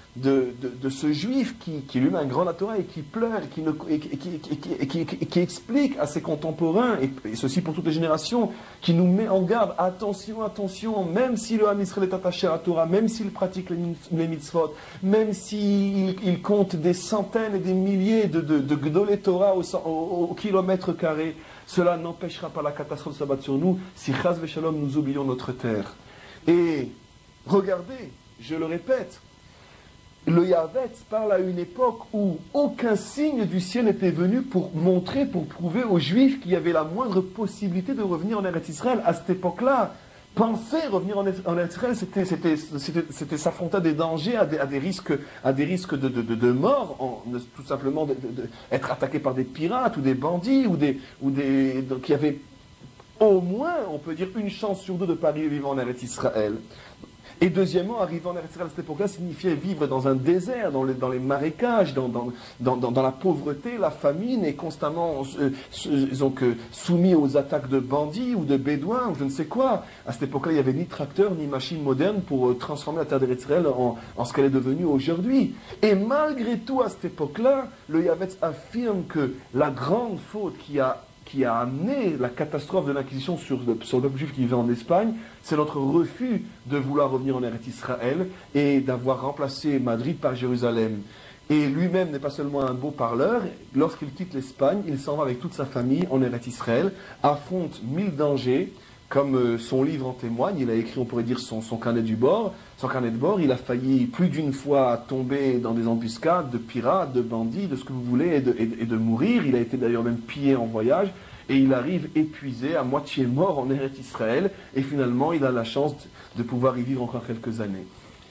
de ce juif qui lui met un grand la Torah et qui pleure et qui explique à ses contemporains, et ceci pour toutes les générations, qui nous met en garde, attention, attention, même si le Ham Israël est attaché à la Torah, même s'il pratique les mitzvot, même s'il compte des centaines et des milliers de Gdolé Torah au kilomètre carré, cela n'empêchera pas la catastrophe de s'abattre sur nous si Chaz Veshalom nous oublions notre terre. Et regardez, je le répète, le Yavetz parle à une époque où aucun signe du ciel n'était venu pour montrer, pour prouver aux Juifs qu'il y avait la moindre possibilité de revenir en Eretz Israël. À cette époque-là, penser revenir en Eretz Israël, c'était s'affronter à des dangers, à des risques de mort, tout simplement être attaqué par des pirates ou des bandits donc il y avait au moins, on peut dire, une chance sur deux de ne pas arriver vivant en Eretz Israël. Et deuxièmement, arriver en Eretz Israël à cette époque-là signifiait vivre dans un désert, dans les marécages, dans la pauvreté, la famine, et constamment soumis aux attaques de bandits ou de bédouins ou je ne sais quoi. À cette époque-là, il n'y avait ni tracteur ni machine moderne pour transformer la terre d'Eretz Israël en ce qu'elle est devenue aujourd'hui. Et malgré tout, à cette époque-là, le Yavetz affirme que la grande faute qui a amené la catastrophe de l'Inquisition sur le peuple juif qui vivait en Espagne, c'est notre refus de vouloir revenir en Eretz Israël et d'avoir remplacé Madrid par Jérusalem. Et lui-même n'est pas seulement un beau parleur, lorsqu'il quitte l'Espagne, il s'en va avec toute sa famille en Eretz Israël, affronte 1000 dangers, comme son livre en témoigne. Il a écrit, on pourrait dire, son carnet de bord. Il a failli plus d'une fois tomber dans des embuscades de pirates, de bandits, de ce que vous voulez, et de mourir. Il a été d'ailleurs même pillé en voyage. Et il arrive épuisé, à moitié mort en Eretz Israël. Et finalement, il a la chance de pouvoir y vivre encore quelques années.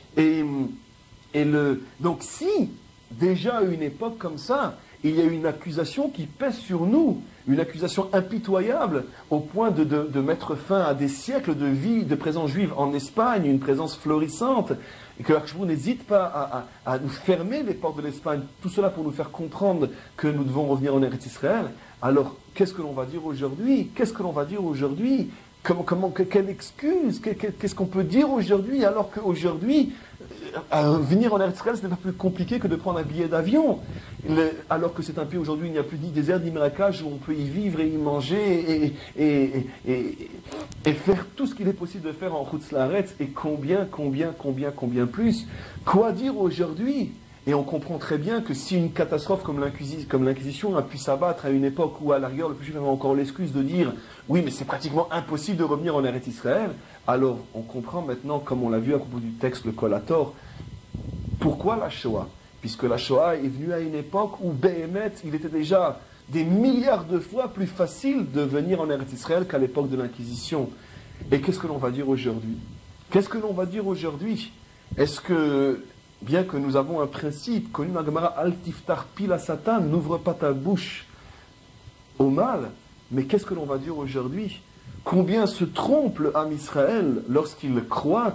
Donc si, déjà à une époque comme ça, il y a une accusation qui pèse sur nous, une accusation impitoyable, au point de mettre fin à des siècles de vie, de présence juive en Espagne, une présence florissante, et que Archibald n'hésite pas à nous fermer les portes de l'Espagne, tout cela pour nous faire comprendre que nous devons revenir en Eretz Israël. Alors, qu'est-ce que l'on va dire aujourd'hui? Qu'est-ce que l'on va dire aujourd'hui? Quelle excuse? Qu'est-ce qu'on peut dire aujourd'hui, alors qu'aujourd'hui, venir en Eretz Israël, ce n'est pas plus compliqué que de prendre un billet d'avion. Alors que c'est un pays aujourd'hui, il n'y a plus ni désert ni marécage, où on peut y vivre et y manger et faire tout ce qu'il est possible de faire en Chutz La'aretz, et combien plus. Quoi dire aujourd'hui? Et on comprend très bien que si une catastrophe comme l'Inquisition a pu s'abattre à une époque où, à la rigueur, le plus juif avait encore l'excuse de dire « Oui, mais c'est pratiquement impossible de revenir en Eretz Israël », alors on comprend maintenant, comme on l'a vu à propos du texte, le Kol HaTor, pourquoi la Shoah? Puisque la Shoah est venue à une époque où, Béhémet, il était déjà des milliards de fois plus facile de venir en Eretz Israël qu'à l'époque de l'Inquisition. Et qu'est-ce que l'on va dire aujourd'hui? Qu'est-ce que l'on va dire aujourd'hui? Est-ce que, bien que nous avons un principe connu dans la Gemara, Al tiftar pila Satan, n'ouvre pas ta bouche au mal, mais qu'est-ce que l'on va dire aujourd'hui? Combien se trompe le Ham Israël lorsqu'il croit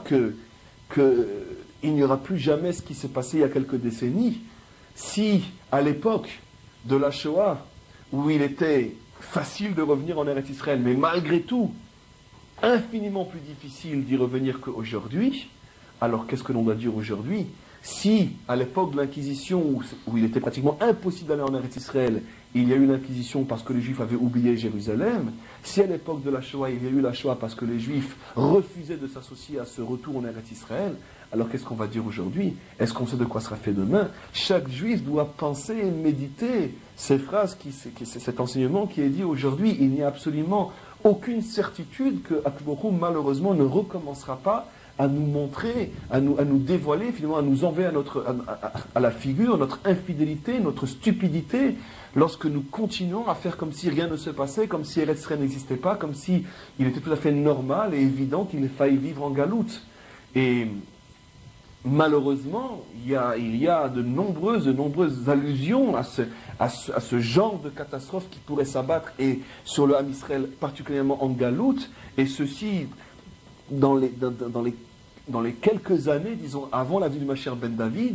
qu'il n'y aura plus jamais ce qui s'est passé il y a quelques décennies? Si, à l'époque de la Shoah, où il était facile de revenir en Eretz Israël, mais malgré tout, infiniment plus difficile d'y revenir qu'aujourd'hui, alors qu'est-ce que l'on doit dire aujourd'hui? Si, à l'époque de l'Inquisition, où il était pratiquement impossible d'aller en Eretz Israël, il y a eu l'Inquisition parce que les Juifs avaient oublié Jérusalem, si à l'époque de la Shoah, il y a eu la Shoah parce que les Juifs refusaient de s'associer à ce retour en Eretz Israël, alors qu'est-ce qu'on va dire aujourd'hui? Est-ce qu'on sait de quoi sera fait demain? Chaque Juif doit penser et méditer ces phrases, cet enseignement qui est dit aujourd'hui. Il n'y a absolument aucune certitude que Akbourou, malheureusement, ne recommencera pas à nous montrer, à nous dévoiler, finalement, à nous enlever à la figure notre infidélité, notre stupidité, lorsque nous continuons à faire comme si rien ne se passait, comme si Eretz Israël n'existait pas, comme si il était tout à fait normal et évident qu'il faille vivre en galoute. Et malheureusement, il y a de nombreuses allusions à ce genre de catastrophe qui pourrait s'abattre et sur le Ham Israël, particulièrement en galoute, et ceci dans les quelques années, disons, avant la vie du Mashiach ben David,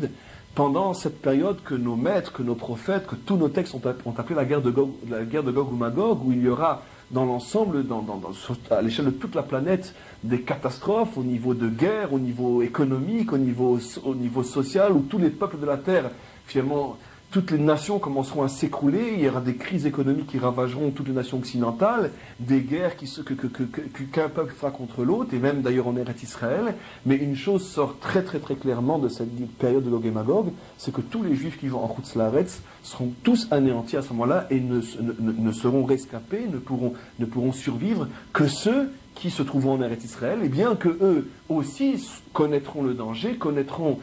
pendant cette période que nos maîtres, que nos prophètes, que tous nos textes ont appelé la guerre de Gog ou Magog, où il y aura dans l'ensemble, à l'échelle de toute la planète, des catastrophes au niveau de guerre, au niveau économique, au niveau social, où tous les peuples de la terre, finalement, toutes les nations commenceront à s'écrouler, il y aura des crises économiques qui ravageront toutes les nations occidentales, des guerres qu'un peuple fera contre l'autre, et même d'ailleurs en Eretz Israël. Mais une chose sort très très très clairement de cette période de Gog et Magog, c'est que tous les juifs qui vont en Chutz Laaretz seront tous anéantis à ce moment-là et ne seront rescapés, ne pourront survivre que ceux qui se trouveront en Eretz Israël, et bien que eux aussi connaîtront le danger, connaîtront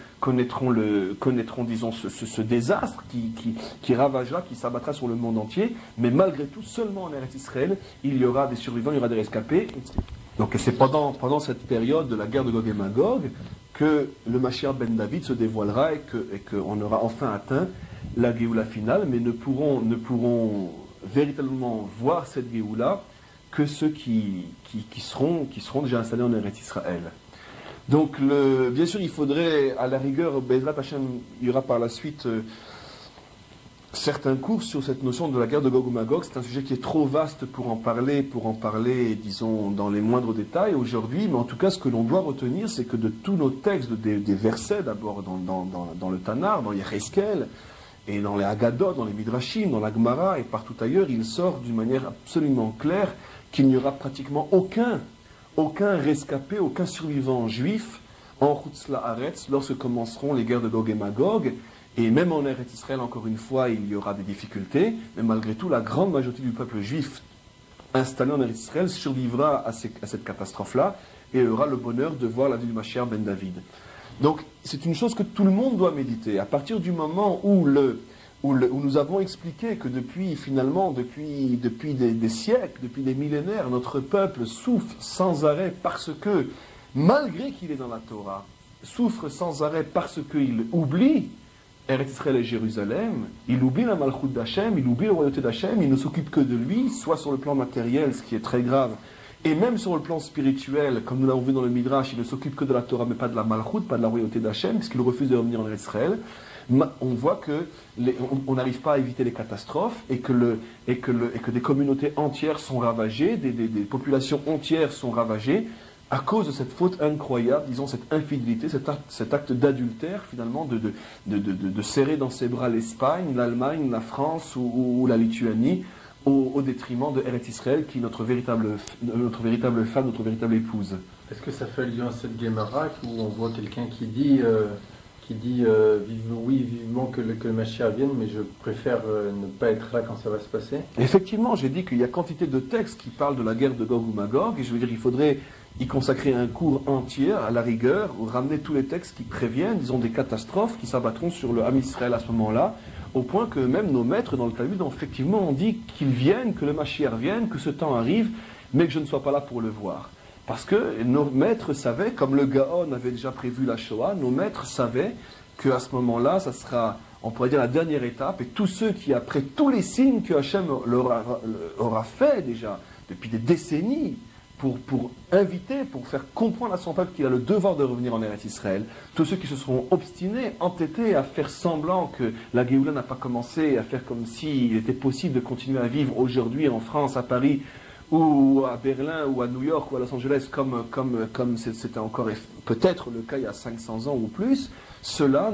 disons, ce désastre qui ravagera, qui s'abattra sur le monde entier, mais malgré tout, seulement en Eretz Israël, il y aura des survivants, il y aura des rescapés. Donc c'est pendant cette période de la guerre de Gog et Magog que le Mashiach ben David se dévoilera et qu'on aura enfin atteint la Géoula finale, mais ne pourront véritablement voir cette Géoula que ceux qui seront déjà installés en Eretz Israël. Donc, bien sûr, il faudrait, à la rigueur, Bezrat Hashem, il y aura par la suite certains cours sur cette notion de la guerre de Gog ou Magog. C'est un sujet qui est trop vaste pour en parler, disons, dans les moindres détails aujourd'hui, mais en tout cas, ce que l'on doit retenir, c'est que de tous nos textes, des versets d'abord dans le Tanar, dans Yecheskel, et dans les Haggadot, dans les Midrashim, dans la Gemara et partout ailleurs, il sort d'une manière absolument claire qu'il n'y aura pratiquement aucun rescapé, aucun survivant juif en Chutz Laaretz lorsque commenceront les guerres de Gog et Magog. Et même en Eretz Israël, encore une fois, il y aura des difficultés, mais malgré tout, la grande majorité du peuple juif installé en Eretz Israël survivra à cette catastrophe-là et aura le bonheur de voir la vie du Mashiach ben David. Donc, c'est une chose que tout le monde doit méditer. À partir du moment où nous avons expliqué que depuis des siècles, depuis des millénaires, notre peuple souffre sans arrêt parce que, malgré qu'il est dans la Torah, souffre sans arrêt parce qu'il oublie Eretz Israël et Jérusalem, il oublie la Malchut d'Hachem, il oublie la royauté d'Hachem, il ne s'occupe que de lui, soit sur le plan matériel, ce qui est très grave, et même sur le plan spirituel, comme nous l'avons vu dans le Midrash, il ne s'occupe que de la Torah, mais pas de la Malchut, pas de la royauté d'Hachem, puisqu'il refuse de revenir en Israël. On voit que on n'arrive pas à éviter les catastrophes et que des communautés entières sont ravagées, des populations entières sont ravagées à cause de cette faute incroyable, disons cette infidélité, cet acte d'adultère finalement, de serrer dans ses bras l'Espagne, l'Allemagne, la France ou la Lituanie, au détriment de Eretz Israël, qui est notre véritable femme, notre véritable épouse. Est-ce que ça fait allusion à cette Gemara où on voit quelqu'un qui dit vivement que le Mashiach vienne, mais je préfère ne pas être là quand ça va se passer? Effectivement, j'ai dit qu'il y a quantité de textes qui parlent de la guerre de Gog ou Magog, et je veux dire, il faudrait y consacrer un cours entier, à la rigueur, ou ramener tous les textes qui préviennent, disons, des catastrophes qui s'abattront sur le Ham Israël à ce moment-là, au point que même nos maîtres dans le Talmud, effectivement, ont dit qu'ils viennent, que le Mashiach vienne, que ce temps arrive, mais que je ne sois pas là pour le voir. Parce que nos maîtres savaient, comme le Gaon avait déjà prévu la Shoah, nos maîtres savaient qu'à ce moment-là, ça sera, on pourrait dire, la dernière étape, et tous ceux qui, après tous les signes que Hachem leur aura fait déjà, depuis des décennies, pour inviter, pour faire comprendre à son peuple qu'il a le devoir de revenir en Eretz Israël, tous ceux qui se seront obstinés, entêtés à faire semblant que la Géoula n'a pas commencé, à faire comme s'il était possible de continuer à vivre aujourd'hui en France, à Paris, ou à Berlin, ou à New York, ou à Los Angeles, comme c'était encore peut-être le cas il y a 500 ans ou plus, cela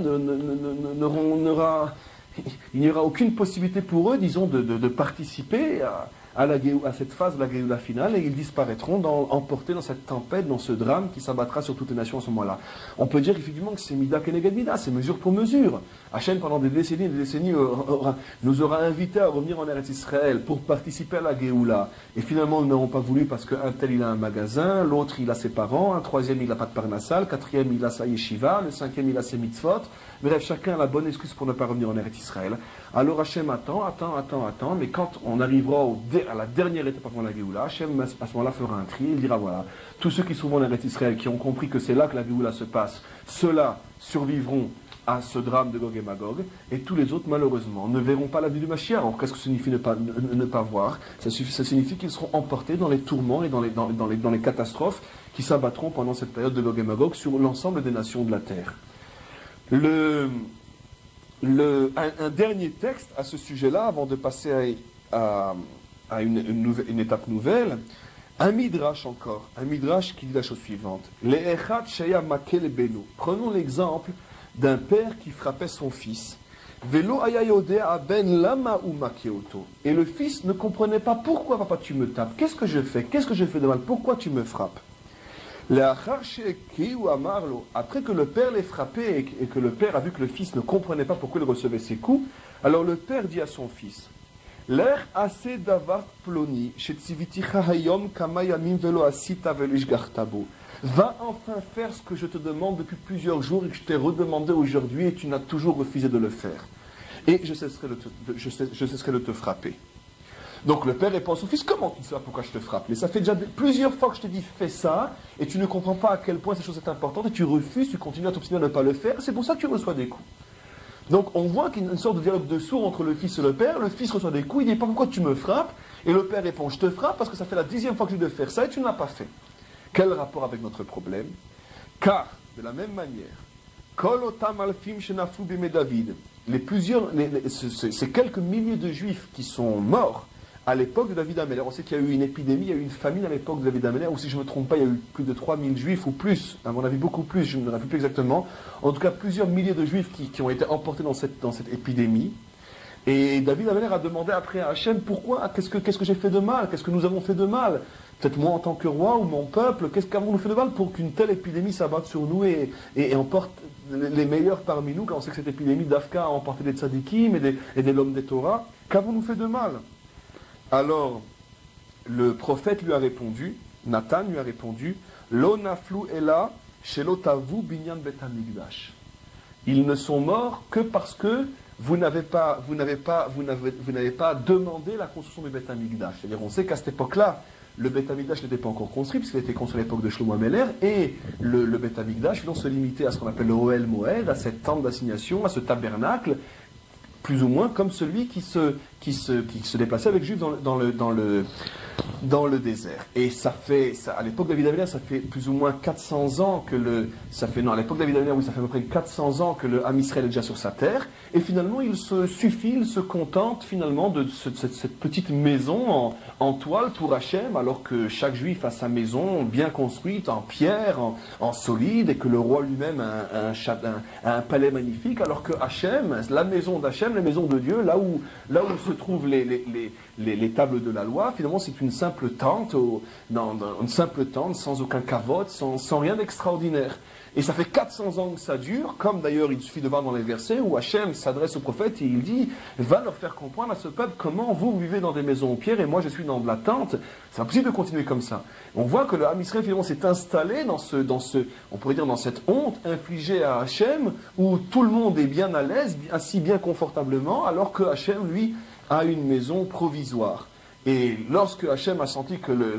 il n'y aura aucune possibilité pour eux, disons, de participer à cette phase de la Géoula finale, et ils disparaîtront emportés dans cette tempête, dans ce drame qui s'abattra sur toutes les nations à ce moment-là. On peut dire effectivement que c'est Mida Keneged Mida, c'est mesure pour mesure. Hachem, pendant des décennies nous aura invités à revenir en Eretz Israël pour participer à la Géoula. Et finalement, nous n'avons pas voulu parce qu'un tel il a un magasin, l'autre il a ses parents, un troisième il n'a pas de parnassal, le quatrième il a sa yeshiva, le cinquième il a ses mitzvot. Bref, chacun a la bonne excuse pour ne pas revenir en Eretz Israël. Alors Hachem attend, mais quand on arrivera à la dernière étape avant la Géoula, Hachem à ce moment-là fera un tri, il dira voilà, tous ceux qui sont en Eretz Israël, qui ont compris que c'est là que la Géoula se passe, ceux-là survivront à ce drame de Gog et Magog, et tous les autres, malheureusement, ne verront pas la vie du Mashiach. Alors, qu'est-ce que ça signifie ne pas voir? Ça signifie qu'ils seront emportés dans les tourments et dans les catastrophes qui s'abattront pendant cette période de Gog et Magog sur l'ensemble des nations de la terre. un dernier texte à ce sujet-là, avant de passer à une étape nouvelle. Un midrash encore, un midrash qui dit la chose suivante. Prenons l'exemple d'un père qui frappait son fils. Et le fils ne comprenait pas pourquoi papa tu me tapes. Qu'est-ce que je fais? Qu'est-ce que je fais de mal? Pourquoi tu me frappes? Après que le père l'ait frappé et que le père a vu que le fils ne comprenait pas pourquoi il recevait ses coups, alors le père dit à son fils, va enfin faire ce que je te demande depuis plusieurs jours et que je t'ai redemandé aujourd'hui et tu n'as toujours refusé de le faire. Et je cesserai de te frapper. Donc le père répond à son fils, comment tu sais pourquoi je te frappe? Mais ça fait déjà plusieurs fois que je te dis fais ça, et tu ne comprends pas à quel point cette chose est importante, et tu refuses, tu continues à t'obstiner à ne pas le faire, c'est pour ça que tu reçois des coups. Donc on voit qu'il y a une sorte de dialogue de sourds entre le fils et le père reçoit des coups, il dit pas pourquoi tu me frappes, et le père répond je te frappe parce que ça fait la 10e fois que je dis de faire ça, et tu ne l'as pas fait. Quel rapport avec notre problème? Car, de la même manière, Kol otam alfim shenafu bimei David, ces quelques milliers de juifs qui sont morts à l'époque de David Améler, on sait qu'il y a eu une épidémie, il y a eu une famine à l'époque de David Améler, ou si je ne me trompe pas, il y a eu plus de 3000 juifs ou plus, à mon avis beaucoup plus, je ne me rappelle plus exactement, en tout cas plusieurs milliers de juifs qui ont été emportés dans cette épidémie. Et David Améler a demandé après à Hachem, pourquoi, qu'est-ce que j'ai fait de mal, qu'est-ce que nous avons fait de mal, peut-être moi en tant que roi ou mon peuple, qu'est-ce qu'avons-nous fait de mal pour qu'une telle épidémie s'abatte sur nous et emporte les meilleurs parmi nous, quand on sait que cette épidémie d'Afka a emporté des tzadikim et des l'homme des Torah, qu'avons-nous fait de mal? Alors, le prophète lui a répondu, Nathan lui a répondu, Lo naflu ela shelo tavu binyan bet hamikdash. Ils ne sont morts que parce que vous n'avez pas demandé la construction du Bet Hamikdash. C'est-à-dire, on sait qu'à cette époque-là, le Bet Hamikdash n'était pas encore construit, puisqu'il a été construit à l'époque de Shlomo Ameler, et le Bet Hamikdash, se limitait à ce qu'on appelle le Ohel Moed, à cette tente d'assignation, à ce tabernacle, plus ou moins comme celui qui se déplaçait avec Juifs dans le désert. Et à l'époque de David Améler, ça fait plus ou moins 400 ans que à l'époque de David Améler, oui, ça fait à peu près 400 ans que le Ham Israël est déjà sur sa terre, et finalement, il se contente finalement de cette petite maison en toile pour Hachem, alors que chaque Juif a sa maison bien construite, en pierre, en solide, et que le roi lui-même a un palais magnifique, alors que Hachem, la maison d'Hachem, la maison de Dieu, là où se trouvent les tables de la loi, finalement c'est une simple tente, une simple tente sans aucun cavote, sans rien d'extraordinaire. Et ça fait 400 ans que ça dure, comme d'ailleurs il suffit de voir dans les versets où Hachem s'adresse au prophète et il dit, va leur faire comprendre à ce peuple comment vous vivez dans des maisons en pierre et moi je suis dans de la tente. C'est impossible de continuer comme ça. On voit que le Ham Israël finalement s'est installé on pourrait dire dans cette honte infligée à Hachem, où tout le monde est bien à l'aise, assis bien confortablement, alors que Hachem, lui, a une maison provisoire. Et lorsque Hachem a senti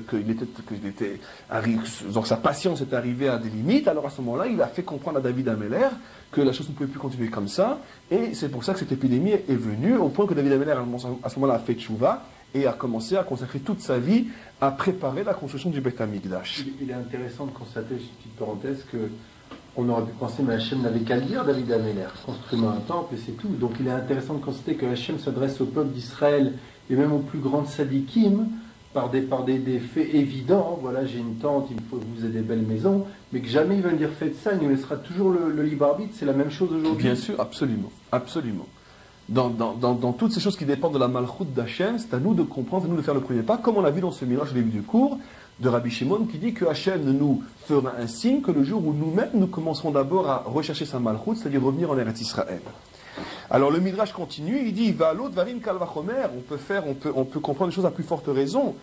donc sa patience est arrivée à des limites, alors à ce moment-là, il a fait comprendre à David Améler que la chose ne pouvait plus continuer comme ça, et c'est pour ça que cette épidémie est venue, au point que David Améler, à ce moment-là, a fait tchouva, et a commencé à consacrer toute sa vie à préparer la construction du Bet Hamikdash. Il est intéressant de constater, une petite parenthèse, que on aurait pu penser, mais Hachem n'avait qu'à le dire, David Améler, construis-moi un temple et c'est tout. Donc il est intéressant de constater que Hachem s'adresse au peuple d'Israël et même aux plus grandes sadikim par des faits évidents. Voilà, j'ai une tente, il faut que vous ayez des belles maisons, mais que jamais il va nous dire faites ça, il nous laissera toujours le libre arbitre. C'est la même chose aujourd'hui. Bien sûr, absolument, absolument. Dans toutes ces choses qui dépendent de la malchoute d'Hachem, c'est à nous de comprendre, c'est à nous de faire le premier pas, comme on l'a vu dans ce mélange au début du cours, de Rabbi Shimon qui dit que Hachem nous fera un signe que le jour où nous-mêmes nous commencerons d'abord à rechercher sa malchoute, c'est-à-dire revenir en Eretz Israël. Alors le Midrash continue, il dit va l'autre varim kalvachomer, on peut comprendre les choses à plus forte raison.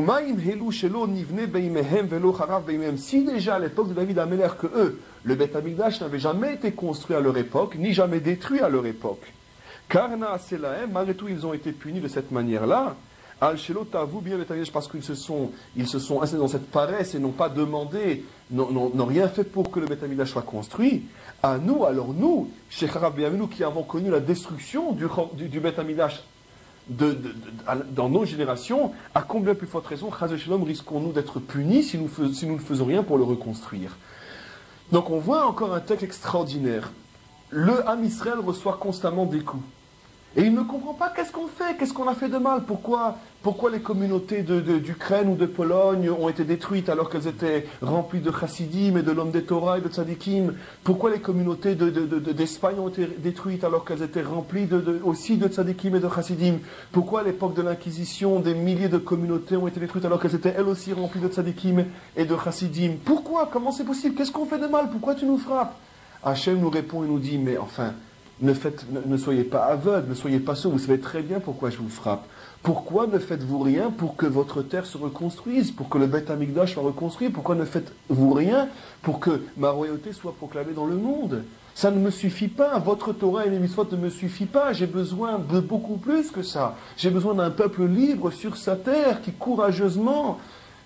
Si déjà à l'époque de David Améler que eux, le Bet Hamikdash n'avait jamais été construit à leur époque, ni jamais détruit à leur époque. Karna Selahem, malgré tout ils ont été punis de cette manière-là. Parce qu'ils se sont installés dans cette paresse et n'ont pas demandé, n'ont rien fait pour que le Bet Hamikdash soit construit. À nous, alors nous, Sheikh Harav Be'Avinu, qui avons connu la destruction du Bet Hamikdash dans nos générations, à combien plus forte raison, Chaz v'Shalom, risquons-nous d'être punis si nous ne faisons rien pour le reconstruire. Donc on voit encore un texte extraordinaire. le Ham Israël reçoit constamment des coups. Et il ne comprend pas qu'est-ce qu'on fait, qu'est-ce qu'on a fait de mal, pourquoi les communautés d'Ukraine ou de Pologne ont été détruites alors qu'elles étaient remplies de chassidim et de l'homme des Torah et de tzadikim, pourquoi les communautés d'Espagne ont été détruites alors qu'elles étaient remplies aussi de tzadikim et de chassidim, pourquoi à l'époque de l'Inquisition des milliers de communautés ont été détruites alors qu'elles étaient elles aussi remplies de tzadikim et de chassidim, pourquoi, comment c'est possible, qu'est-ce qu'on fait de mal, pourquoi tu nous frappes? Hachem nous répond et nous dit, mais enfin, ne soyez pas aveugles, ne soyez pas sourds, vous savez très bien pourquoi je vous frappe. Pourquoi ne faites-vous rien pour que votre terre se reconstruise, pour que le Beth Amikdash soit reconstruit? Pourquoi ne faites-vous rien pour que ma royauté soit proclamée dans le monde? Ça ne me suffit pas, votre Torah et les mitzvot ne me suffit pas, j'ai besoin de beaucoup plus que ça. J'ai besoin d'un peuple libre sur sa terre qui courageusement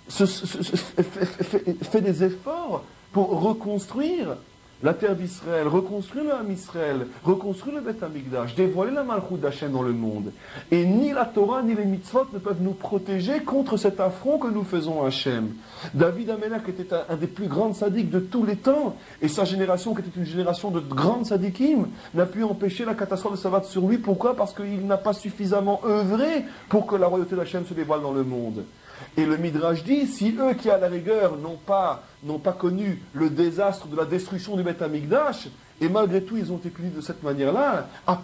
fait des efforts pour reconstruire la terre d'Israël, reconstruire le Ham Israël, reconstruire le Beth Amikdash, dévoiler la Malchut d'Hachem dans le monde. Et ni la Torah ni les mitzvot ne peuvent nous protéger contre cet affront que nous faisons à Hachem. David Amelech était un des plus grands sadiques de tous les temps, et sa génération, qui était une génération de grands sadikim, n'a pu empêcher la catastrophe de s'abattre sur lui. Pourquoi? Parce qu'il n'a pas suffisamment œuvré pour que la royauté d'Hachem se dévoile dans le monde. Et le Midrash dit, si eux qui à la rigueur n'ont pas connu le désastre de la destruction du Beth Amikdash, et malgré tout ils ont été punis de cette manière-là, à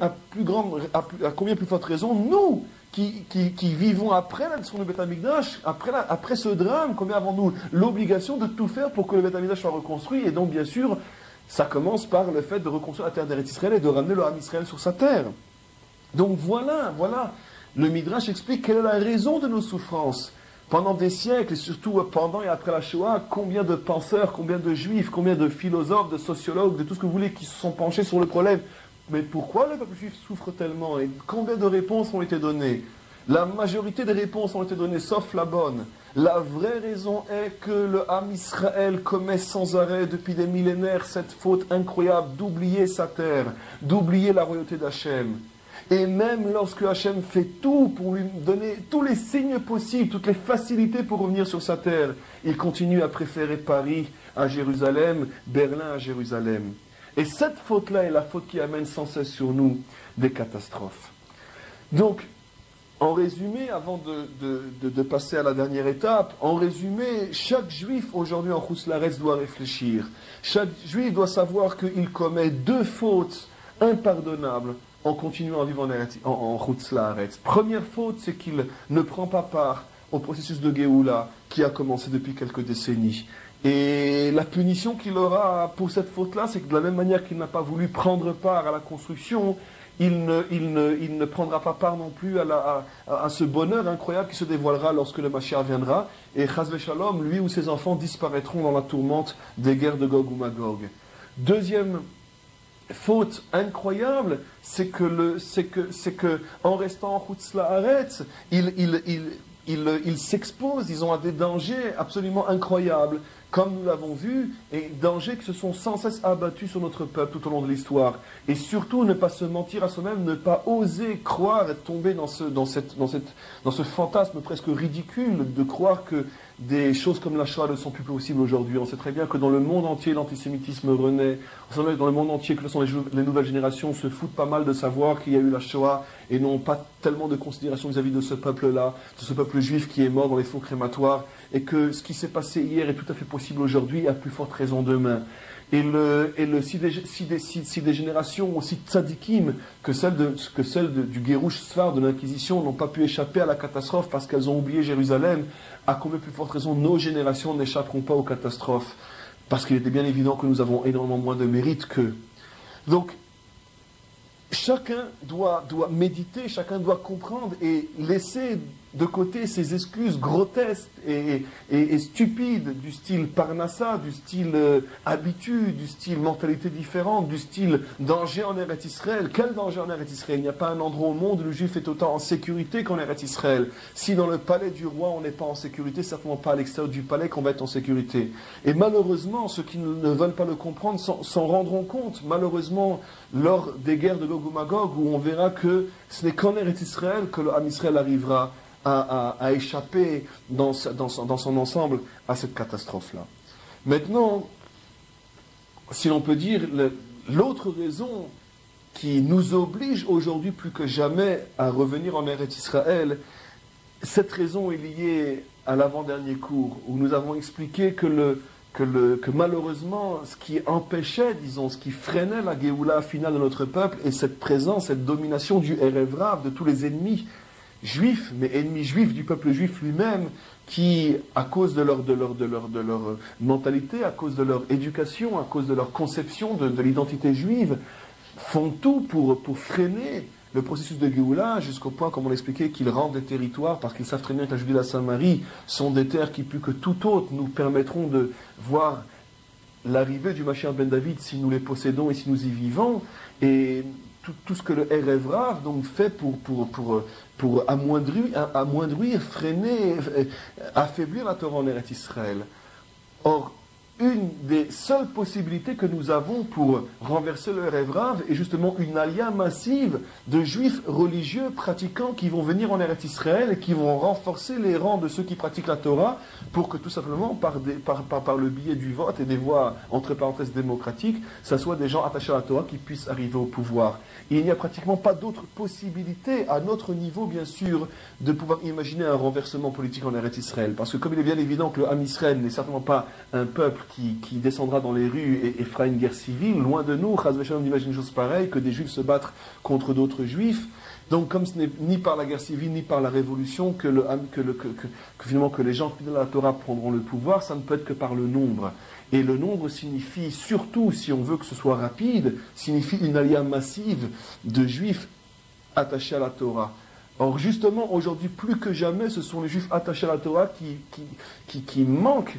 combien plus forte raison, nous, qui vivons après la destruction du Beth Amikdash, après ce drame, combien avons-nous l'obligation de tout faire pour que le Beth Amikdash soit reconstruit? Et donc bien sûr, ça commence par le fait de reconstruire la terre d'Eretz Israël et de ramener le Ham Israël sur sa terre. Donc voilà, le Midrash explique quelle est la raison de nos souffrances. Pendant des siècles, et surtout pendant et après la Shoah, combien de penseurs, combien de juifs, combien de philosophes, de sociologues, de tout ce que vous voulez, qui se sont penchés sur le problème. Mais pourquoi le peuple juif souffre tellement? Et combien de réponses ont été données? La majorité des réponses ont été données, sauf la bonne. La vraie raison est que le Ham Israël commet sans arrêt, depuis des millénaires, cette faute incroyable d'oublier sa terre, d'oublier la royauté d'Hachem. Et même lorsque Hachem fait tout pour lui donner tous les signes possibles, toutes les facilités pour revenir sur sa terre, il continue à préférer Paris à Jérusalem, Berlin à Jérusalem. Et cette faute-là est la faute qui amène sans cesse sur nous des catastrophes. Donc, en résumé, avant de passer à la dernière étape, en résumé, chaque juif aujourd'hui en Chutz La'aretz doit réfléchir. Chaque juif doit savoir qu'il commet deux fautes impardonnables en continuant à vivre en Chutz La'aretz. Première faute, c'est qu'il ne prend pas part au processus de Géoula qui a commencé depuis quelques décennies. Et la punition qu'il aura pour cette faute-là, c'est que de la même manière qu'il n'a pas voulu prendre part à la construction, il ne prendra pas part non plus à ce bonheur incroyable qui se dévoilera lorsque le Mashiach viendra. Et Chas v'Shalom, lui ou ses enfants disparaîtront dans la tourmente des guerres de Gog ou Magog. Deuxième faute incroyable, c'est que en restant en Chutz La'aretz, ils s'exposent, ils ont à des dangers absolument incroyables, comme nous l'avons vu, et dangers qui se sont sans cesse abattus sur notre peuple tout au long de l'histoire. Et surtout, ne pas se mentir à soi-même, ne pas oser croire et tomber dans ce fantasme presque ridicule de croire que des choses comme la Shoah ne sont plus possibles aujourd'hui. On sait très bien que dans le monde entier, l'antisémitisme renaît. On sait dans le monde entier que les nouvelles générations se foutent pas mal de savoir qu'il y a eu la Shoah et n'ont pas tellement de considération vis-à-vis de ce peuple-là, de ce peuple juif qui est mort dans les fours crématoires, et que ce qui s'est passé hier est tout à fait possible aujourd'hui, à plus forte raison demain. Et si des générations aussi tzadikim que celles du Guérouche Sfar, de l'Inquisition, n'ont pas pu échapper à la catastrophe parce qu'elles ont oublié Jérusalem, à combien plus forte raison nos générations n'échapperont pas aux catastrophes? Parce qu'il était bien évident que nous avons énormément moins de mérite qu'eux. Donc, chacun doit méditer, chacun doit comprendre et laisser de côté ces excuses grotesques et stupides du style Parnassa, du style habitude, du style mentalité différente, du style danger en Eretz Israël. Quel danger en Eretz Israël? Il n'y a pas un endroit au monde où le juif est autant en sécurité qu'en Eretz Israël. Si dans le palais du roi on n'est pas en sécurité, certainement pas à l'extérieur du palais qu'on va être en sécurité. Et malheureusement, ceux qui ne veulent pas le comprendre s'en rendront compte. Malheureusement, lors des guerres de Gog ou Magog, où on verra que ce n'est qu'en Eretz Israël que le Ham Israël arrivera à échapper dans son ensemble à cette catastrophe-là. Maintenant, si l'on peut dire, l'autre raison qui nous oblige aujourd'hui plus que jamais à revenir en Eretz Israël, cette raison est liée à l'avant-dernier cours, où nous avons expliqué que malheureusement, ce qui empêchait, disons, ce qui freinait la Géoula finale de notre peuple, et cette présence, cette domination du Erev Rav, de tous les ennemis juifs, mais ennemis juifs du peuple juif lui-même, qui, à cause de leur mentalité, à cause de leur éducation, à cause de leur conception de l'identité juive, font tout pour freiner le processus de Géoula, jusqu'au point, comme on l'expliquait, qu'ils rendent des territoires, parce qu'ils savent très bien que la Judée et la Samarie sont des terres qui, plus que tout autre, nous permettront de voir l'arrivée du Mashiach ben David si nous les possédons et si nous y vivons, et tout ce que le Erev Rav donc fait pour amoindrir, freiner, affaiblir la Torah en Eretz Israël. Or, une des seules possibilités que nous avons pour renverser le Erev Rav est justement une alia massive de juifs religieux pratiquants qui vont venir en Eretz Israël et qui vont renforcer les rangs de ceux qui pratiquent la Torah pour que tout simplement par le biais du vote et des voies entre parenthèses démocratiques, ça soit des gens attachés à la Torah qui puissent arriver au pouvoir. Il n'y a pratiquement pas d'autre possibilité à notre niveau bien sûr de pouvoir imaginer un renversement politique en Eretz Israël, parce que comme il est bien évident que le Ham Israël n'est certainement pas un peuple qui descendra dans les rues et fera une guerre civile, loin de nous, Chas v'Shalom d'imaginer une chose pareille, que des juifs se battent contre d'autres juifs. Donc comme ce n'est ni par la guerre civile, ni par la révolution que finalement que les gens fidèles à la Torah prendront le pouvoir, ça ne peut être que par le nombre. Et le nombre signifie, surtout si on veut que ce soit rapide, signifie une alia massive de juifs attachés à la Torah. Or, justement, aujourd'hui, plus que jamais, ce sont les Juifs attachés à la Torah qui manquent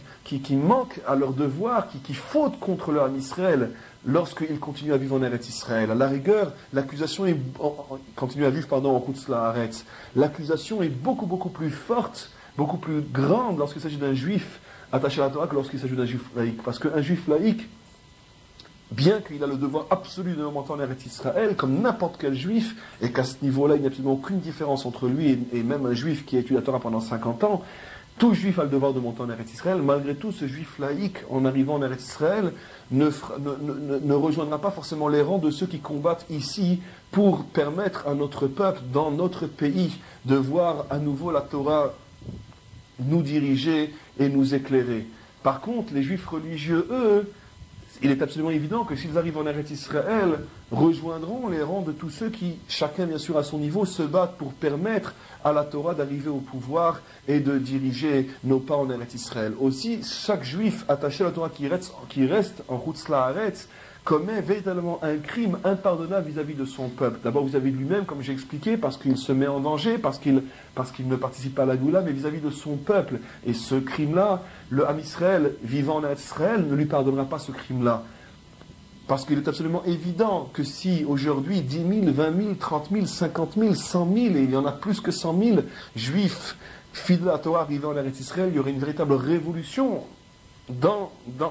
à leur devoir, qui fautent contre le Ham Israël lorsqu'ils continuent à vivre en Eretz Israël. À la rigueur, l'accusation est... continue à vivre, en Chutz La'aretz. L'accusation est beaucoup, beaucoup plus forte, beaucoup plus grande lorsqu'il s'agit d'un Juif attaché à la Torah que lorsqu'il s'agit d'un Juif laïque. Parce qu'un Juif laïque, bien qu'il a le devoir absolu de monter en Eretz Israël, comme n'importe quel juif, et qu'à ce niveau-là, il n'y a absolument aucune différence entre lui et même un juif qui a étudié la Torah pendant 50 ans, tout juif a le devoir de monter en Eretz Israël. Malgré tout, ce juif laïque, en arrivant en Eretz Israël, ne rejoindra pas forcément les rangs de ceux qui combattent ici pour permettre à notre peuple, dans notre pays, de voir à nouveau la Torah nous diriger et nous éclairer. Par contre, les juifs religieux, eux, il est absolument évident que s'ils arrivent en Eretz Israël, rejoindront les rangs de tous ceux qui, chacun bien sûr à son niveau, se battent pour permettre à la Torah d'arriver au pouvoir et de diriger nos pas en Eretz Israël. Aussi, chaque juif attaché à la Torah qui reste en Chutz La'aretz commet véritablement un crime impardonnable vis-à-vis de son peuple. D'abord vis-à-vis de lui-même, comme j'ai expliqué, parce qu'il se met en danger, parce qu'il ne participe pas à la Goula, mais vis-à-vis de son peuple. Et ce crime-là, le Ham Israël, vivant en Israël, ne lui pardonnera pas ce crime-là. Parce qu'il est absolument évident que si aujourd'hui 10 000, 20 000, 30 000, 50 000, 100 000, et il y en a plus que 100 000 juifs fidèles à la Torah arrivant en Eretz Israël, il y aurait une véritable révolution dans